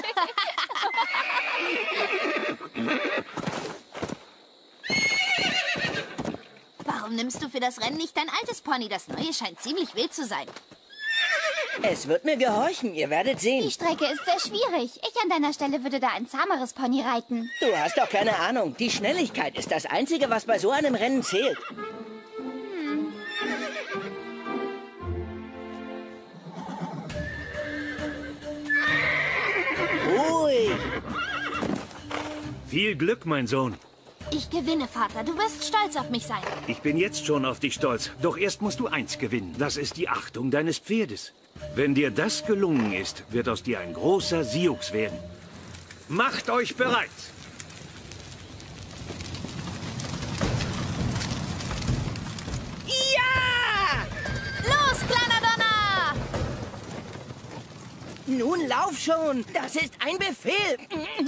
Warum nimmst du für das Rennen nicht dein altes Pony? Das neue scheint ziemlich wild zu sein. Es wird mir gehorchen, ihr werdet sehen. Die Strecke ist sehr schwierig. Ich an deiner Stelle würde da ein zahmeres Pony reiten. Du hast doch keine Ahnung. Die Schnelligkeit ist das Einzige, was bei so einem Rennen zählt. Ruhig. Viel Glück, mein Sohn. Ich gewinne, Vater. Du wirst stolz auf mich sein. Ich bin jetzt schon auf dich stolz. Doch erst musst du eins gewinnen. Das ist die Achtung deines Pferdes. Wenn dir das gelungen ist, wird aus dir ein großer Sioux werden. Macht euch bereit! Ja! Los, Kleiner Donner! Nun lauf schon. Das ist ein Befehl.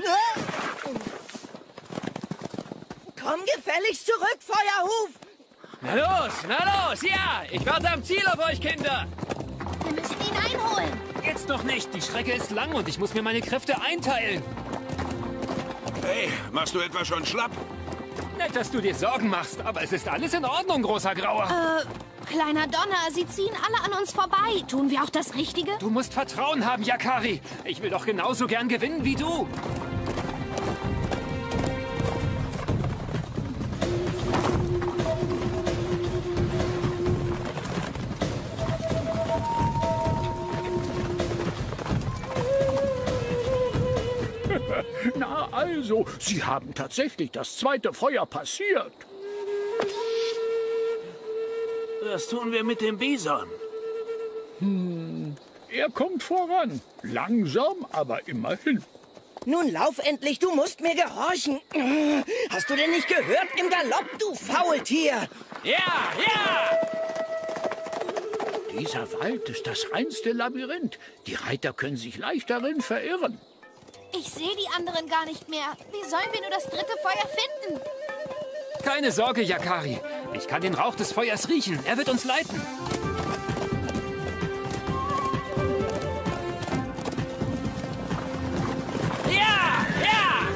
Komm gefälligst zurück, Feuerhuf! Na los, ja! Ich warte am Ziel auf euch, Kinder! Wir müssen ihn einholen. Jetzt noch nicht. Die Strecke ist lang und ich muss mir meine Kräfte einteilen. Hey, machst du etwa schon schlapp? Na leid, dass du dir Sorgen machst, aber es ist alles in Ordnung, großer Grauer. Kleiner Donner, sie ziehen alle an uns vorbei. Tun wir auch das Richtige? Du musst Vertrauen haben, Yakari. Ich will doch genauso gern gewinnen wie du. Na also, Sie haben tatsächlich das zweite Feuer passiert. Was tun wir mit dem Bison? Er kommt voran. Langsam, aber immerhin. Nun lauf endlich, du musst mir gehorchen. Hast du denn nicht gehört? Im Galopp, du Faultier! Ja, ja! Dieser Wald ist das reinste Labyrinth. Die Reiter können sich leicht darin verirren. Ich sehe die anderen gar nicht mehr. Wie sollen wir nur das dritte Feuer finden? Keine Sorge, Yakari. Ich kann den Rauch des Feuers riechen. Er wird uns leiten. Ja, ja!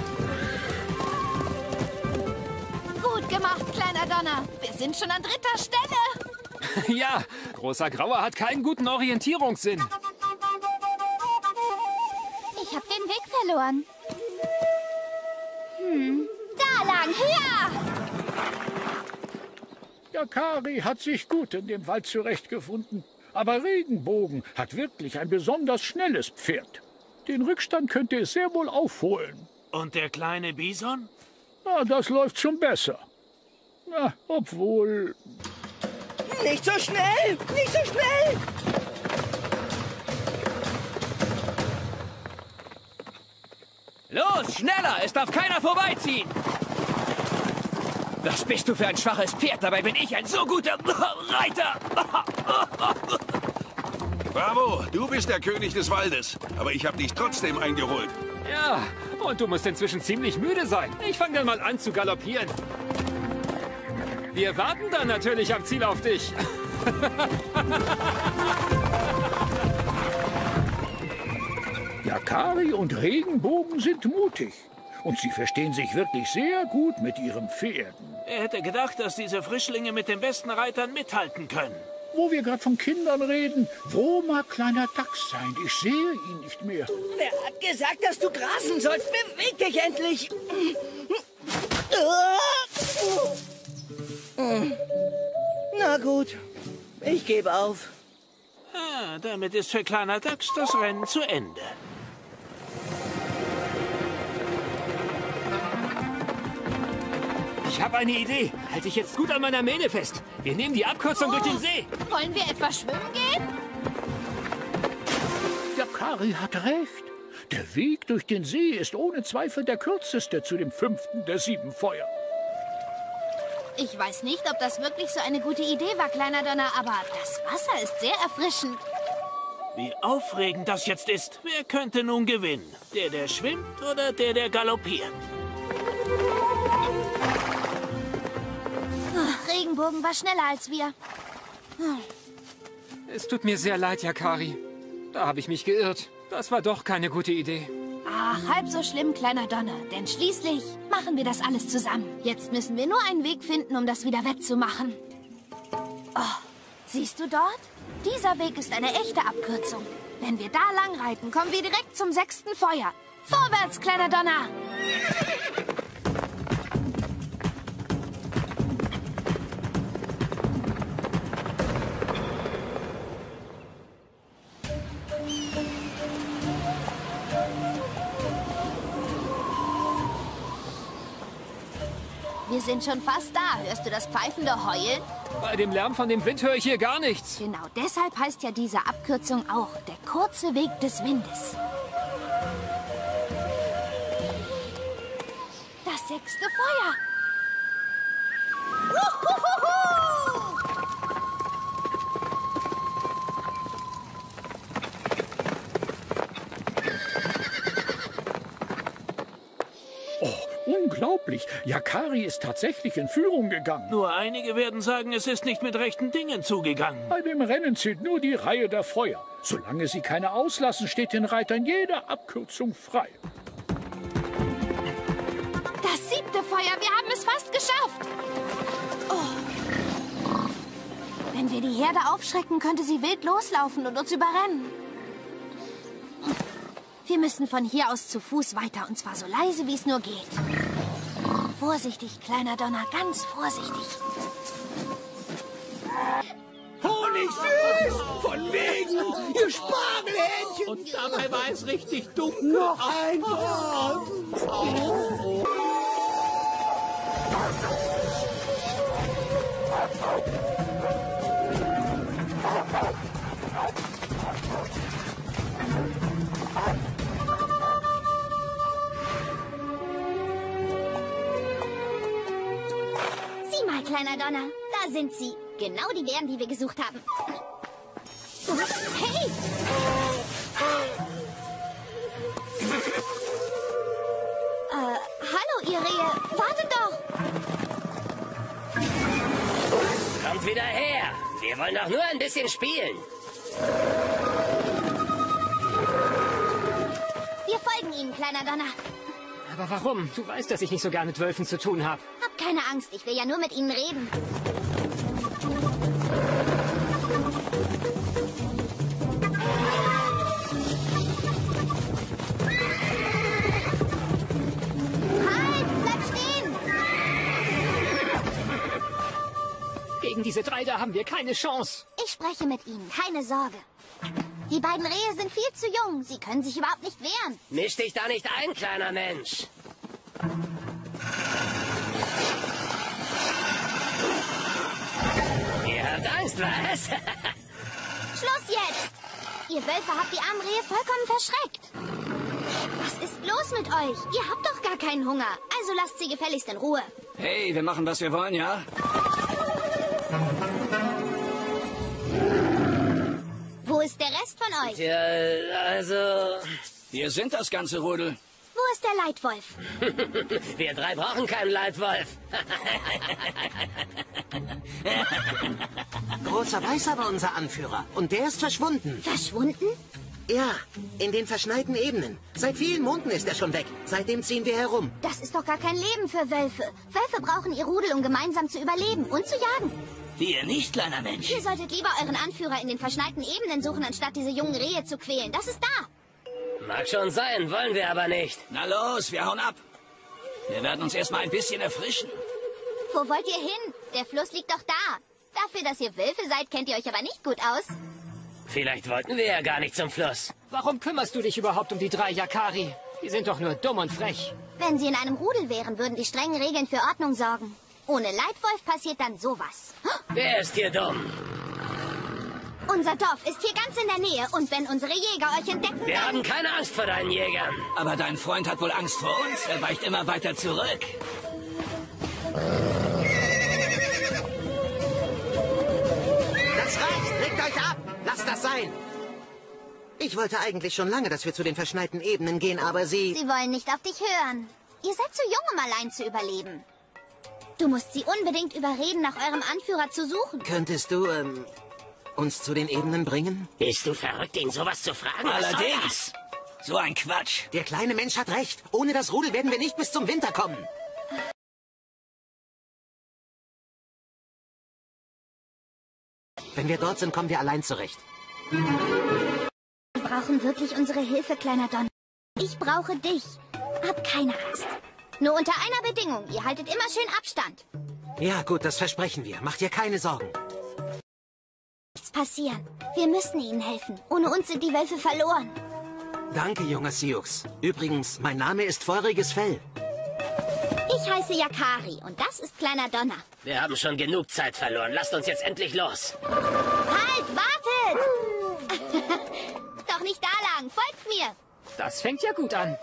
Gut gemacht, kleiner Donner. Wir sind schon an 3. Stelle. Ja, großer Grauer hat keinen guten Orientierungssinn. Ich habe den Weg verloren. Da lang, höher! Yakari hat sich gut in dem Wald zurechtgefunden. Aber Regenbogen hat wirklich ein besonders schnelles Pferd. Den Rückstand könnte es sehr wohl aufholen. Und der kleine Bison? Na, das läuft schon besser. Na, obwohl... Nicht so schnell! Nicht so schnell! Los, schneller! Es darf keiner vorbeiziehen! Was bist du für ein schwaches Pferd? Dabei bin ich ein so guter Reiter! Bravo, du bist der König des Waldes. Aber ich habe dich trotzdem eingeholt. Ja, und du musst inzwischen ziemlich müde sein. Ich fange dann mal an zu galoppieren. Wir warten dann natürlich am Ziel auf dich. Yakari und Regenbogen sind mutig. Und sie verstehen sich wirklich sehr gut mit ihren Pferden. Wer hätte gedacht, dass diese Frischlinge mit den besten Reitern mithalten können? Wo wir gerade von Kindern reden, wo mag kleiner Dachs sein? Ich sehe ihn nicht mehr. Wer hat gesagt, dass du grasen sollst? Beweg dich endlich! Na gut, ich gebe auf. Ah, damit ist für kleiner Dachs das Rennen zu Ende. Ich habe eine Idee. Halte ich jetzt gut an meiner Mähne fest. Wir nehmen die Abkürzung durch den See. Wollen wir etwa schwimmen gehen? Yakari hat recht. Der Weg durch den See ist ohne Zweifel der kürzeste zu dem 5. der 7 Feuer. Ich weiß nicht, ob das wirklich so eine gute Idee war, kleiner Donner, aber das Wasser ist sehr erfrischend. Wie aufregend das jetzt ist. Wer könnte nun gewinnen? Der schwimmt oder der galoppiert? Regenbogen war schneller als wir. Es tut mir sehr leid, Yakari. Da habe ich mich geirrt. Das war doch keine gute Idee. Ach, halb so schlimm, kleiner Donner. Denn schließlich machen wir das alles zusammen. Jetzt müssen wir nur einen Weg finden, um das wieder wettzumachen. Oh, siehst du dort? Dieser Weg ist eine echte Abkürzung. Wenn wir da lang reiten, kommen wir direkt zum 6. Feuer. Vorwärts, kleiner Donner! Wir sind schon fast da. Hörst du das pfeifende Heulen? Bei dem Lärm von dem Wind höre ich hier gar nichts. Genau deshalb heißt ja diese Abkürzung auch der kurze Weg des Windes. Das 6. Feuer. Unglaublich. Yakari ist tatsächlich in Führung gegangen. Nur einige werden sagen, es ist nicht mit rechten Dingen zugegangen. Bei dem Rennen zählt nur die Reihe der Feuer. Solange sie keine auslassen, steht den Reitern jede Abkürzung frei. Das 7. Feuer, wir haben es fast geschafft. Oh. Wenn wir die Herde aufschrecken, könnte sie wild loslaufen und uns überrennen. Wir müssen von hier aus zu Fuß weiter, und zwar so leise, wie es nur geht. Vorsichtig, kleiner Donner, ganz vorsichtig. Honig süß! Von wegen! Ihr Spargelhähnchen! Und dabei war es richtig dunkel. Noch ein Wort! Sieh mal, kleiner Donner. Da sind sie. Genau die Bären, die wir gesucht haben. Hey! Hallo, ihr Rehe. Wartet doch! Kommt wieder her. Wir wollen doch nur ein bisschen spielen. Wir folgen ihnen, kleiner Donner. Aber warum? Du weißt, dass ich nicht so gern mit Wölfen zu tun habe. Hab keine Angst, ich will ja nur mit ihnen reden. Halt, bleib stehen! Gegen diese drei da haben wir keine Chance. Ich spreche mit ihnen, keine Sorge. Die beiden Rehe sind viel zu jung. Sie können sich überhaupt nicht wehren. Misch dich da nicht ein, kleiner Mensch. Ihr habt Angst, was? Schluss jetzt! Ihr Wölfe habt die armen Rehe vollkommen verschreckt. Was ist los mit euch? Ihr habt doch gar keinen Hunger. Also lasst sie gefälligst in Ruhe. Hey, wir machen, was wir wollen, ja? Wo ist der Rest von euch? Ja, also... Wir sind das ganze Rudel. Wo ist der Leitwolf? Wir drei brauchen keinen Leitwolf. Großer Weißer war unser Anführer und der ist verschwunden. Verschwunden? Ja, in den verschneiten Ebenen. Seit vielen Monden ist er schon weg. Seitdem ziehen wir herum. Das ist doch gar kein Leben für Wölfe. Wölfe brauchen ihr Rudel, um gemeinsam zu überleben und zu jagen. Wir nicht, kleiner Mensch. Ihr solltet lieber euren Anführer in den verschneiten Ebenen suchen, anstatt diese jungen Rehe zu quälen. Das ist da. Mag schon sein, wollen wir aber nicht. Na los, wir hauen ab. Wir werden uns erstmal ein bisschen erfrischen. Wo wollt ihr hin? Der Fluss liegt doch da. Dafür, dass ihr Wölfe seid, kennt ihr euch aber nicht gut aus. Vielleicht wollten wir ja gar nicht zum Fluss. Warum kümmerst du dich überhaupt um die drei Yakari? Die sind doch nur dumm und frech. Wenn sie in einem Rudel wären, würden die strengen Regeln für Ordnung sorgen. Ohne Leitwolf passiert dann sowas. Wer ist hier dumm? Unser Dorf ist hier ganz in der Nähe und wenn unsere Jäger euch entdecken... Wir haben keine Angst vor deinen Jägern. Aber dein Freund hat wohl Angst vor uns. Er weicht immer weiter zurück. Das reicht! Legt euch ab! Lasst das sein! Ich wollte eigentlich schon lange, dass wir zu den verschneiten Ebenen gehen, aber Sie wollen nicht auf dich hören. Ihr seid zu jung, um allein zu überleben. Du musst sie unbedingt überreden, nach eurem Anführer zu suchen. Könntest du, uns zu den Ebenen bringen? Bist du verrückt, ihn sowas zu fragen? Allerdings. So ein Quatsch. Der kleine Mensch hat recht. Ohne das Rudel werden wir nicht bis zum Winter kommen. Wenn wir dort sind, kommen wir allein zurecht. Wir brauchen wirklich unsere Hilfe, kleiner Donner. Ich brauche dich. Hab keine Angst. Nur unter einer Bedingung. Ihr haltet immer schön Abstand. Ja, gut, das versprechen wir. Macht dir keine Sorgen. Nichts passieren. Wir müssen ihnen helfen. Ohne uns sind die Wölfe verloren. Danke, junger Sioux. Übrigens, mein Name ist Feuriges Fell. Ich heiße Yakari und das ist kleiner Donner. Wir haben schon genug Zeit verloren. Lasst uns jetzt endlich los. Halt, wartet! Doch nicht da lang. Folgt mir. Das fängt ja gut an.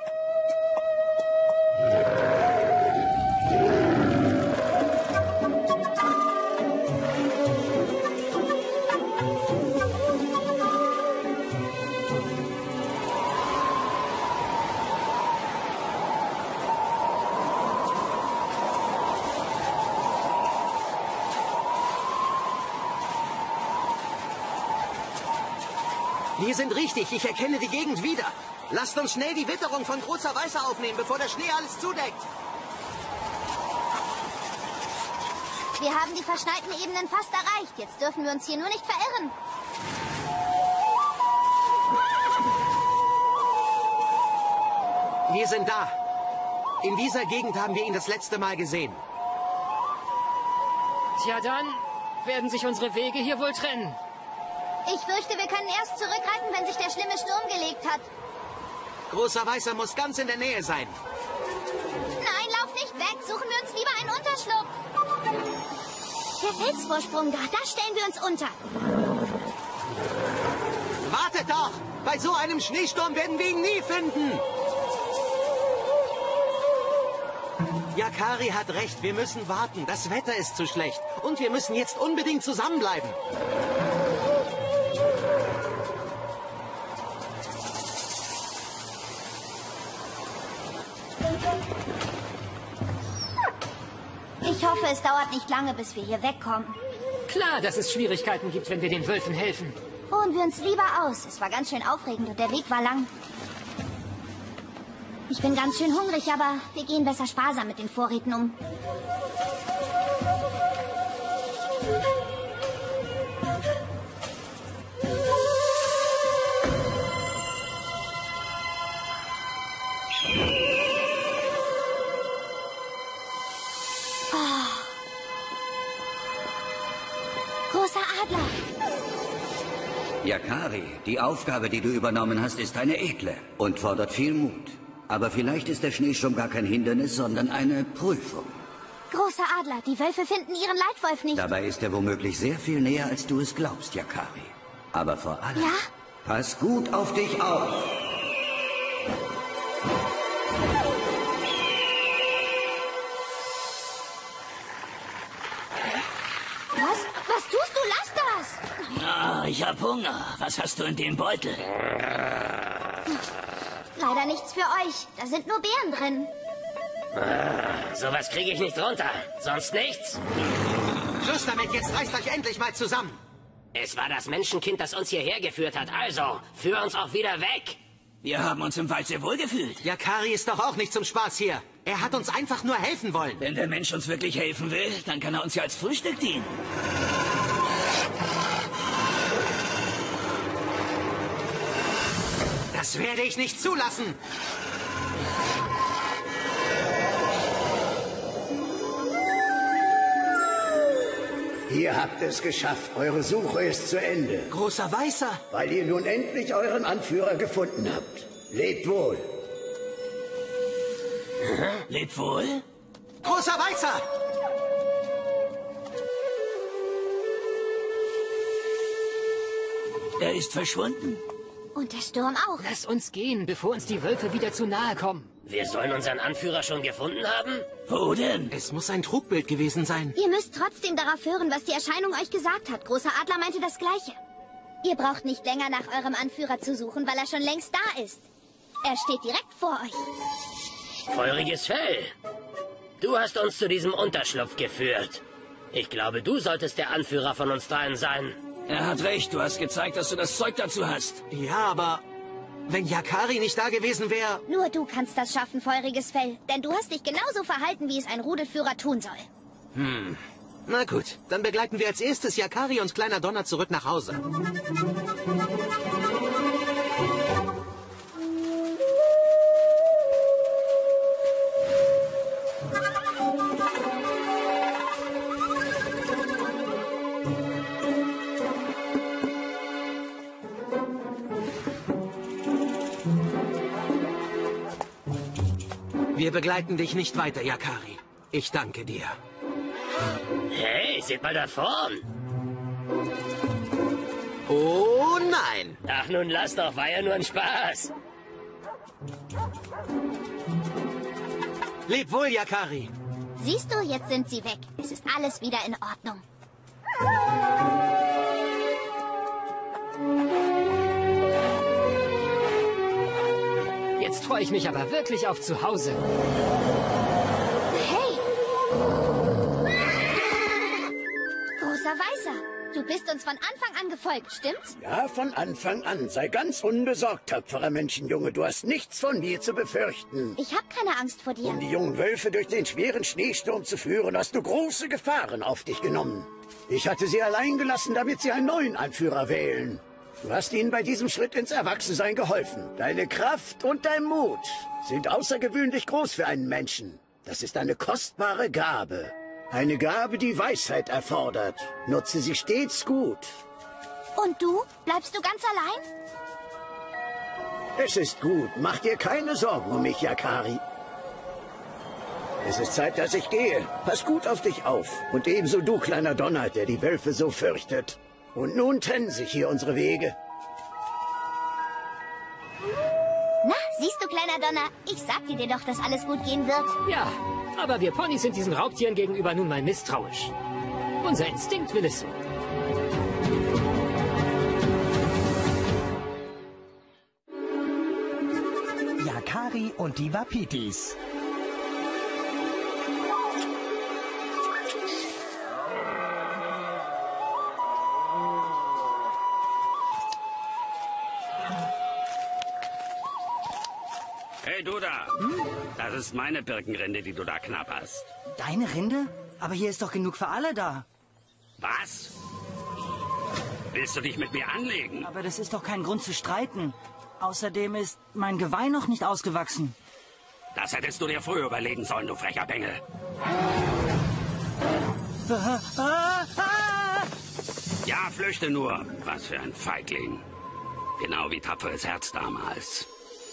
Wir sind richtig. Ich erkenne die Gegend wieder. Lasst uns schnell die Witterung von Großer Weißer aufnehmen, bevor der Schnee alles zudeckt. Wir haben die verschneiten Ebenen fast erreicht. Jetzt dürfen wir uns hier nur nicht verirren. Wir sind da. In dieser Gegend haben wir ihn das letzte Mal gesehen. Tja, dann werden sich unsere Wege hier wohl trennen. Ich fürchte, wir können erst zurückreiten, wenn sich der schlimme Sturm gelegt hat. Großer Weißer muss ganz in der Nähe sein. Nein, lauf nicht weg. Suchen wir uns lieber einen Unterschlupf. Der Felsvorsprung da stellen wir uns unter. Wartet doch! Bei so einem Schneesturm werden wir ihn nie finden. Yakari hat recht, wir müssen warten. Das Wetter ist zu schlecht. Und wir müssen jetzt unbedingt zusammenbleiben. Ich hoffe, es dauert nicht lange, bis wir hier wegkommen. Klar, dass es Schwierigkeiten gibt, wenn wir den Wölfen helfen. Ruhen wir uns lieber aus. Es war ganz schön aufregend und der Weg war lang. Ich bin ganz schön hungrig, aber wir gehen besser sparsam mit den Vorräten um. Großer Adler! Yakari, die Aufgabe, die du übernommen hast, ist eine edle und fordert viel Mut. Aber vielleicht ist der Schneesturm gar kein Hindernis, sondern eine Prüfung. Großer Adler, die Wölfe finden ihren Leitwolf nicht. Dabei ist er womöglich sehr viel näher, als du es glaubst, Yakari. Aber vor allem, ja? Pass gut auf dich auf. Was tust du? Lass das! Ah, ich hab Hunger. Was hast du in dem Beutel? Leider nichts für euch. Da sind nur Beeren drin. Sowas kriege ich nicht runter. Sonst nichts. Schluss damit, jetzt reißt euch endlich mal zusammen. Es war das Menschenkind, das uns hierher geführt hat. Also, führ uns auch wieder weg. Wir haben uns im Wald sehr wohl gefühlt. Yakari ist doch auch nicht zum Spaß hier. Er hat uns einfach nur helfen wollen. Wenn der Mensch uns wirklich helfen will, dann kann er uns ja als Frühstück dienen. Das werde ich nicht zulassen. Ihr habt es geschafft. Eure Suche ist zu Ende. Großer Weißer. Weil ihr nun endlich euren Anführer gefunden habt. Lebt wohl. Lebt wohl? Großer Weißer! Er ist verschwunden. Und der Sturm auch. Lass uns gehen, bevor uns die Wölfe wieder zu nahe kommen. Wir sollen unseren Anführer schon gefunden haben? Wo denn? Es muss ein Trugbild gewesen sein. Ihr müsst trotzdem darauf hören, was die Erscheinung euch gesagt hat. Großer Adler meinte das Gleiche. Ihr braucht nicht länger nach eurem Anführer zu suchen, weil er schon längst da ist. Er steht direkt vor euch. Feuriges Fell. Du hast uns zu diesem Unterschlupf geführt. Ich glaube, du solltest der Anführer von uns dreien sein. Er hat recht, du hast gezeigt, dass du das Zeug dazu hast. Ja, aber wenn Yakari nicht da gewesen wäre... Nur du kannst das schaffen, feuriges Fell. Denn du hast dich genauso verhalten, wie es ein Rudelführer tun soll. Na gut, dann begleiten wir als erstes Yakari und Kleiner Donner zurück nach Hause. Wir begleiten dich nicht weiter, Yakari. Ich danke dir. Hey, seht mal da vorn. Oh nein! Ach, nun lass doch, war ja nur ein Spaß. Leb wohl, Yakari. Siehst du, jetzt sind sie weg. Es ist alles wieder in Ordnung. Jetzt freue ich mich aber wirklich auf zu Hause. Hey! Großer Weißer, Du bist uns von Anfang an gefolgt, stimmt's? Ja, von Anfang an. Sei ganz unbesorgt, tapferer Menschenjunge. Du hast nichts von mir zu befürchten. Ich habe keine Angst vor dir. Um die jungen Wölfe durch den schweren Schneesturm zu führen, hast du große Gefahren auf dich genommen. Ich hatte sie allein gelassen, damit sie einen neuen Anführer wählen. Du hast ihnen bei diesem Schritt ins Erwachsensein geholfen. Deine Kraft und dein Mut sind außergewöhnlich groß für einen Menschen. Das ist eine kostbare Gabe. Eine Gabe, die Weisheit erfordert. Nutze sie stets gut. Und du? Bleibst du ganz allein? Es ist gut. Mach dir keine Sorgen um mich, Yakari. Es ist Zeit, dass ich gehe. Pass gut auf dich auf. Und ebenso du, kleiner Donner, der die Wölfe so fürchtet. Und nun trennen sich hier unsere Wege. Na, siehst du, kleiner Donner? Ich sagte dir doch, dass alles gut gehen wird. Ja, aber wir Ponys sind diesen Raubtieren gegenüber nun mal misstrauisch. Unser Instinkt will es so. Yakari und die Wapitis. Hey, du da. Das ist meine Birkenrinde, die du da knabberst. Deine Rinde? Aber hier ist doch genug für alle da. Was? Willst du dich mit mir anlegen? Aber das ist doch kein Grund zu streiten. Außerdem ist mein Geweih noch nicht ausgewachsen. Das hättest du dir früher überlegen sollen, du frecher Bengel. Ja, flüchte nur. Was für ein Feigling. Genau wie tapferes Herz damals.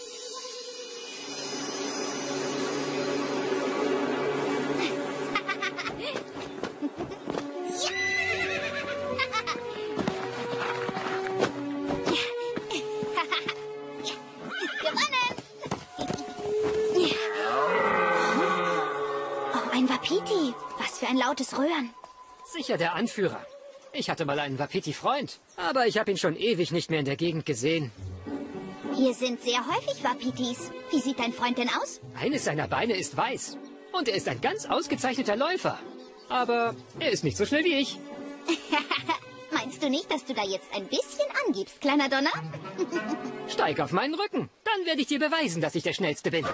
Wapiti, was für ein lautes Röhren. Sicher der Anführer. Ich hatte mal einen Wapiti-Freund, aber ich habe ihn schon ewig nicht mehr in der Gegend gesehen. Hier sind sehr häufig Wapitis. Wie sieht dein Freund denn aus? Eines seiner Beine ist weiß. Und er ist ein ganz ausgezeichneter Läufer. Aber er ist nicht so schnell wie ich. Meinst du nicht, dass du da jetzt ein bisschen angibst, kleiner Donner? Steig auf meinen Rücken. Dann werde ich dir beweisen, dass ich der Schnellste bin. Ja!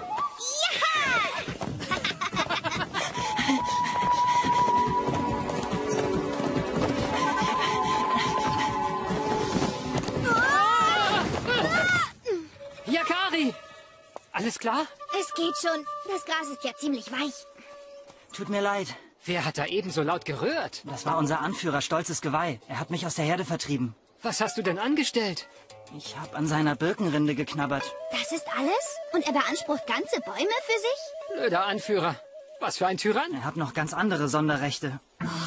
Yakari! Alles klar? Es geht schon. Das Gras ist ja ziemlich weich. Tut mir leid. Wer hat da eben so laut gerührt? Das war unser Anführer, Stolzes Geweih. Er hat mich aus der Herde vertrieben. Was hast du denn angestellt? Ich habe an seiner Birkenrinde geknabbert. Das ist alles? Und er beansprucht ganze Bäume für sich? Blöder Anführer. Was für ein Tyrann. Er hat noch ganz andere Sonderrechte.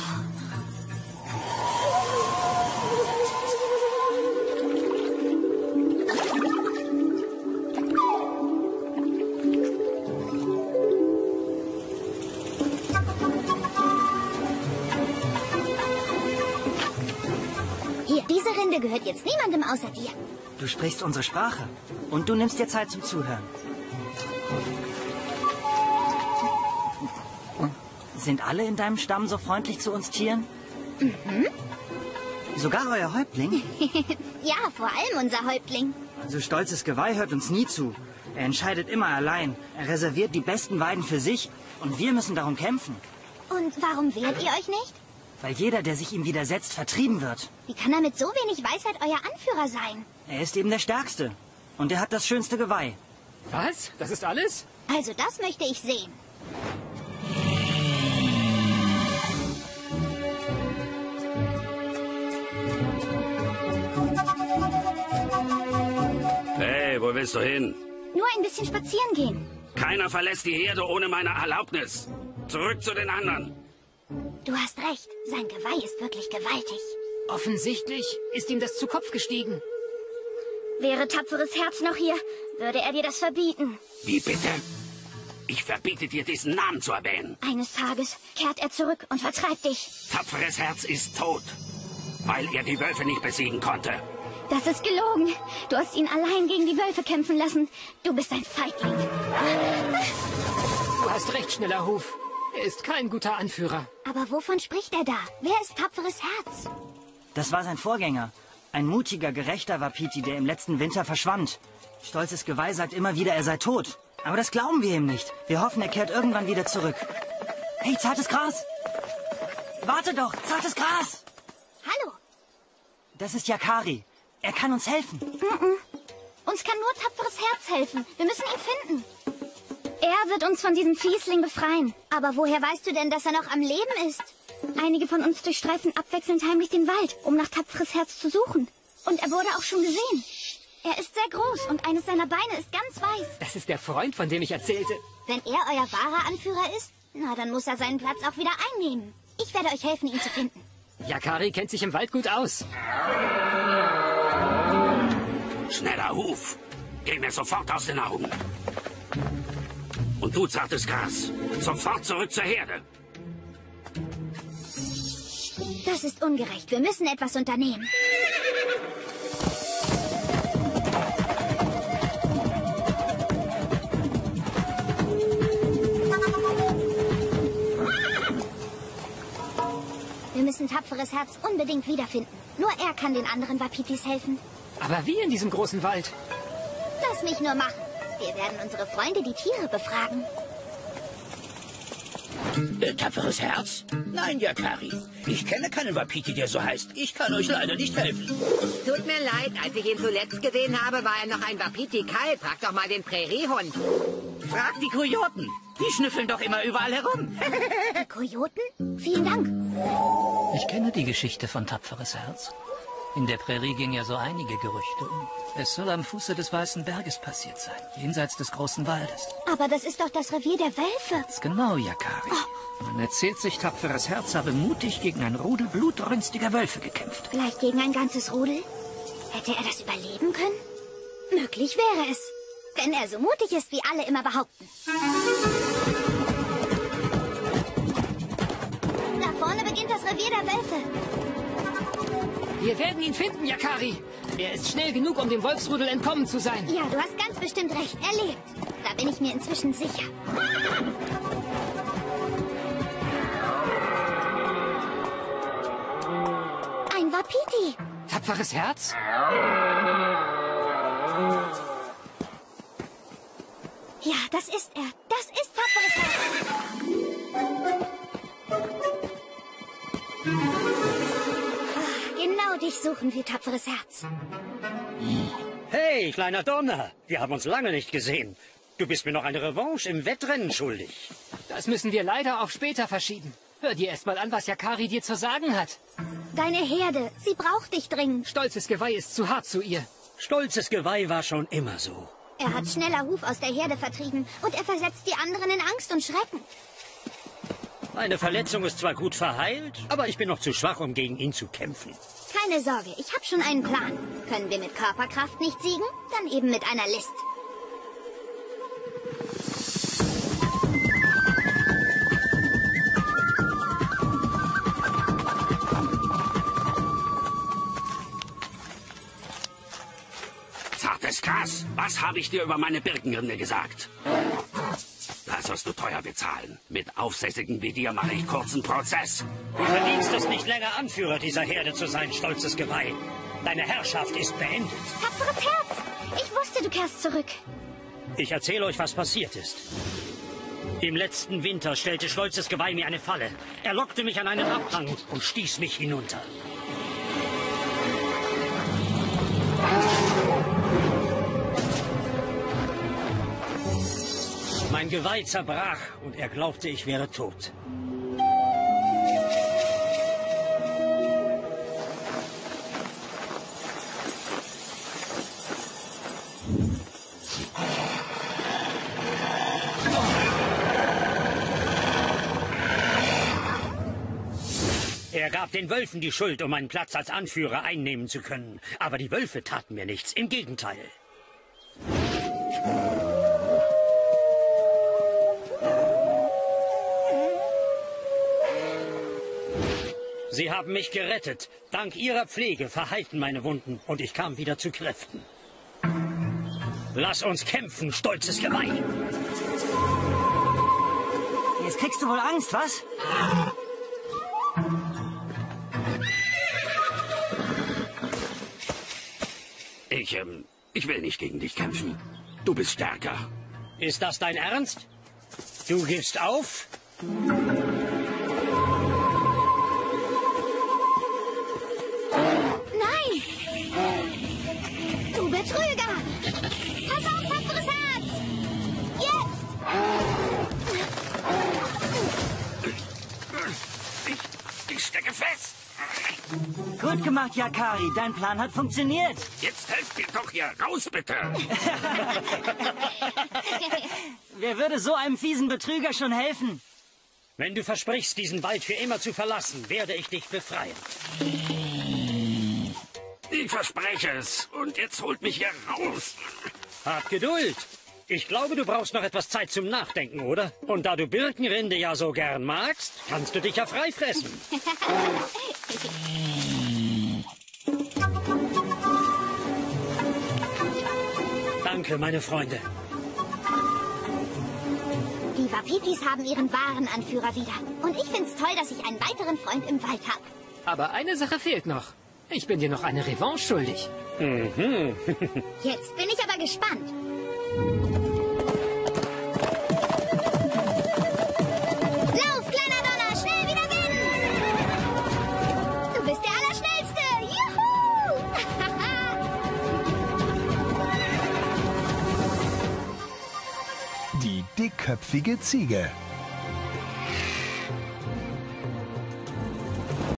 Diese Rinde gehört jetzt niemandem außer dir. Du sprichst unsere Sprache. Und du nimmst dir Zeit zum Zuhören. Sind alle in deinem Stamm so freundlich zu uns Tieren? Mhm. Sogar euer Häuptling? Ja, vor allem unser Häuptling. Also Stolzes Geweih hört uns nie zu. Er entscheidet immer allein. Er reserviert die besten Weiden für sich. Und wir müssen darum kämpfen. Und warum wehrt ihr euch nicht? Weil jeder, der sich ihm widersetzt, vertrieben wird. Wie kann er mit so wenig Weisheit euer Anführer sein? Er ist eben der Stärkste. Und er hat das schönste Geweih. Was? Das ist alles? Also das möchte ich sehen. Hey, wo willst du hin? Nur ein bisschen spazieren gehen. Keiner verlässt die Herde ohne meine Erlaubnis. Zurück zu den anderen. Du hast recht. Sein Geweih ist wirklich gewaltig. Offensichtlich ist ihm das zu Kopf gestiegen. Wäre tapferes Herz noch hier, würde er dir das verbieten. Wie bitte? Ich verbiete dir, diesen Namen zu erwähnen. Eines Tages kehrt er zurück und vertreibt dich. Tapferes Herz ist tot, weil er die Wölfe nicht besiegen konnte. Das ist gelogen. Du hast ihn allein gegen die Wölfe kämpfen lassen. Du bist ein Feigling. Du hast recht, schneller Huf. Er ist kein guter Anführer. Aber wovon spricht er da? Wer ist tapferes Herz? Das war sein Vorgänger. Ein mutiger, gerechter Wapiti, der im letzten Winter verschwand. Stolzes Geweih sagt immer wieder, er sei tot. Aber das glauben wir ihm nicht. Wir hoffen, er kehrt irgendwann wieder zurück. Hey, zartes Gras! Warte doch, zartes Gras! Hallo. Das ist Yakari. Er kann uns helfen. Uns kann nur tapferes Herz helfen. Wir müssen ihn finden. Er wird uns von diesem Fiesling befreien. Aber woher weißt du denn, dass er noch am Leben ist? Einige von uns durchstreifen abwechselnd heimlich den Wald, um nach tapferes Herz zu suchen. Und er wurde auch schon gesehen. Er ist sehr groß und eines seiner Beine ist ganz weiß. Das ist der Freund, von dem ich erzählte. Wenn er euer wahrer Anführer ist, na, dann muss er seinen Platz auch wieder einnehmen. Ich werde euch helfen, ihn zu finden. Yakari kennt sich im Wald gut aus. Schneller Huf! Geh mir sofort aus den Augen. Und du, zartes Gras, sofort zurück zur Herde. Das ist ungerecht. Wir müssen etwas unternehmen. Wir müssen tapferes Herz unbedingt wiederfinden. Nur er kann den anderen Wapitis helfen. Aber wie in diesem großen Wald? Lass mich nur machen. Wir werden unsere Freunde, die Tiere, befragen. Tapferes Herz? Nein, Yakari. Ich kenne keinen Wapiti, der so heißt. Ich kann euch leider nicht helfen. Tut mir leid, als ich ihn zuletzt gesehen habe, war er noch ein Wapiti-Kalb. Frag doch mal den Präriehund. Frag die Kojoten. Die schnüffeln doch immer überall herum. Die Kojoten? Vielen Dank. Ich kenne die Geschichte von Tapferes Herz. In der Prärie gehen ja so einige Gerüchte um. Es soll am Fuße des Weißen Berges passiert sein, jenseits des großen Waldes. Aber das ist doch das Revier der Wölfe. Ganz genau, Yakari. Man erzählt sich, Tapferes Herz habe mutig gegen ein Rudel blutrünstiger Wölfe gekämpft. Vielleicht gegen ein ganzes Rudel? Hätte er das überleben können? Möglich wäre es. Wenn er so mutig ist, wie alle immer behaupten. Da vorne beginnt das Revier der Wölfe. Wir werden ihn finden, Yakari. Er ist schnell genug, um dem Wolfsrudel entkommen zu sein. Ja, du hast ganz bestimmt recht. Er lebt. Da bin ich mir inzwischen sicher. Ein Wapiti. Tapferes Herz? Ja, das ist er. Das ist tapferes Herz. Genau dich suchen wir, tapferes Herz. Hey, kleiner Donner. Wir haben uns lange nicht gesehen. Du bist mir noch eine Revanche im Wettrennen schuldig. Das müssen wir leider auf später verschieben. Hör dir erst mal an, was Yakari dir zu sagen hat. Deine Herde, sie braucht dich dringend. Stolzes Geweih ist zu hart zu ihr. Stolzes Geweih war schon immer so. Er hat schneller Ruf aus der Herde vertrieben und er versetzt die anderen in Angst und Schrecken. Meine Verletzung ist zwar gut verheilt, aber ich bin noch zu schwach, um gegen ihn zu kämpfen. Keine Sorge, ich habe schon einen Plan. Können wir mit Körperkraft nicht siegen, dann eben mit einer List. Zartes Gras, was habe ich dir über meine Birkenrinde gesagt? Das wirst du teuer bezahlen. Mit Aufsässigen wie dir mache ich kurzen Prozess. Du verdienst es nicht länger, Anführer dieser Herde zu sein, stolzes Geweih. Deine Herrschaft ist beendet. Tapferes Herz! Ich wusste, du kehrst zurück. Ich erzähle euch, was passiert ist. Im letzten Winter stellte stolzes Geweih mir eine Falle. Er lockte mich an einen Abhang und stieß mich hinunter. Mein Geweih zerbrach und er glaubte, ich wäre tot. Er gab den Wölfen die Schuld, um meinen Platz als Anführer einnehmen zu können. Aber die Wölfe taten mir nichts, im Gegenteil. Sie haben mich gerettet. Dank Ihrer Pflege verheilten meine Wunden und ich kam wieder zu Kräften. Lass uns kämpfen, stolzes Geweih. Jetzt kriegst du wohl Angst, was? Ich will nicht gegen dich kämpfen. Du bist stärker. Ist das dein Ernst? Du gibst auf? Nein! Du Betrüger! Pass auf, tapferes Herz! Jetzt! Ich stecke fest. Gut gemacht, Yakari. Dein Plan hat funktioniert. Jetzt helft mir doch hier raus, bitte. Wer würde so einem fiesen Betrüger schon helfen? Wenn du versprichst, diesen Wald für immer zu verlassen, werde ich dich befreien. Ich verspreche es. Und jetzt holt mich hier raus. Hab Geduld. Ich glaube, du brauchst noch etwas Zeit zum Nachdenken, oder? Und da du Birkenrinde ja so gern magst, kannst du dich ja freifressen. Danke, meine Freunde. Die Wapitis haben ihren wahren Anführer wieder. Und ich find's toll, dass ich einen weiteren Freund im Wald habe. Aber eine Sache fehlt noch. Ich bin dir noch eine Revanche schuldig. Mhm. Jetzt bin ich aber gespannt. Lauf, kleiner Donner, schnell wieder gewinnen! Du bist der Allerschnellste! Juhu! Die dickköpfige Ziege.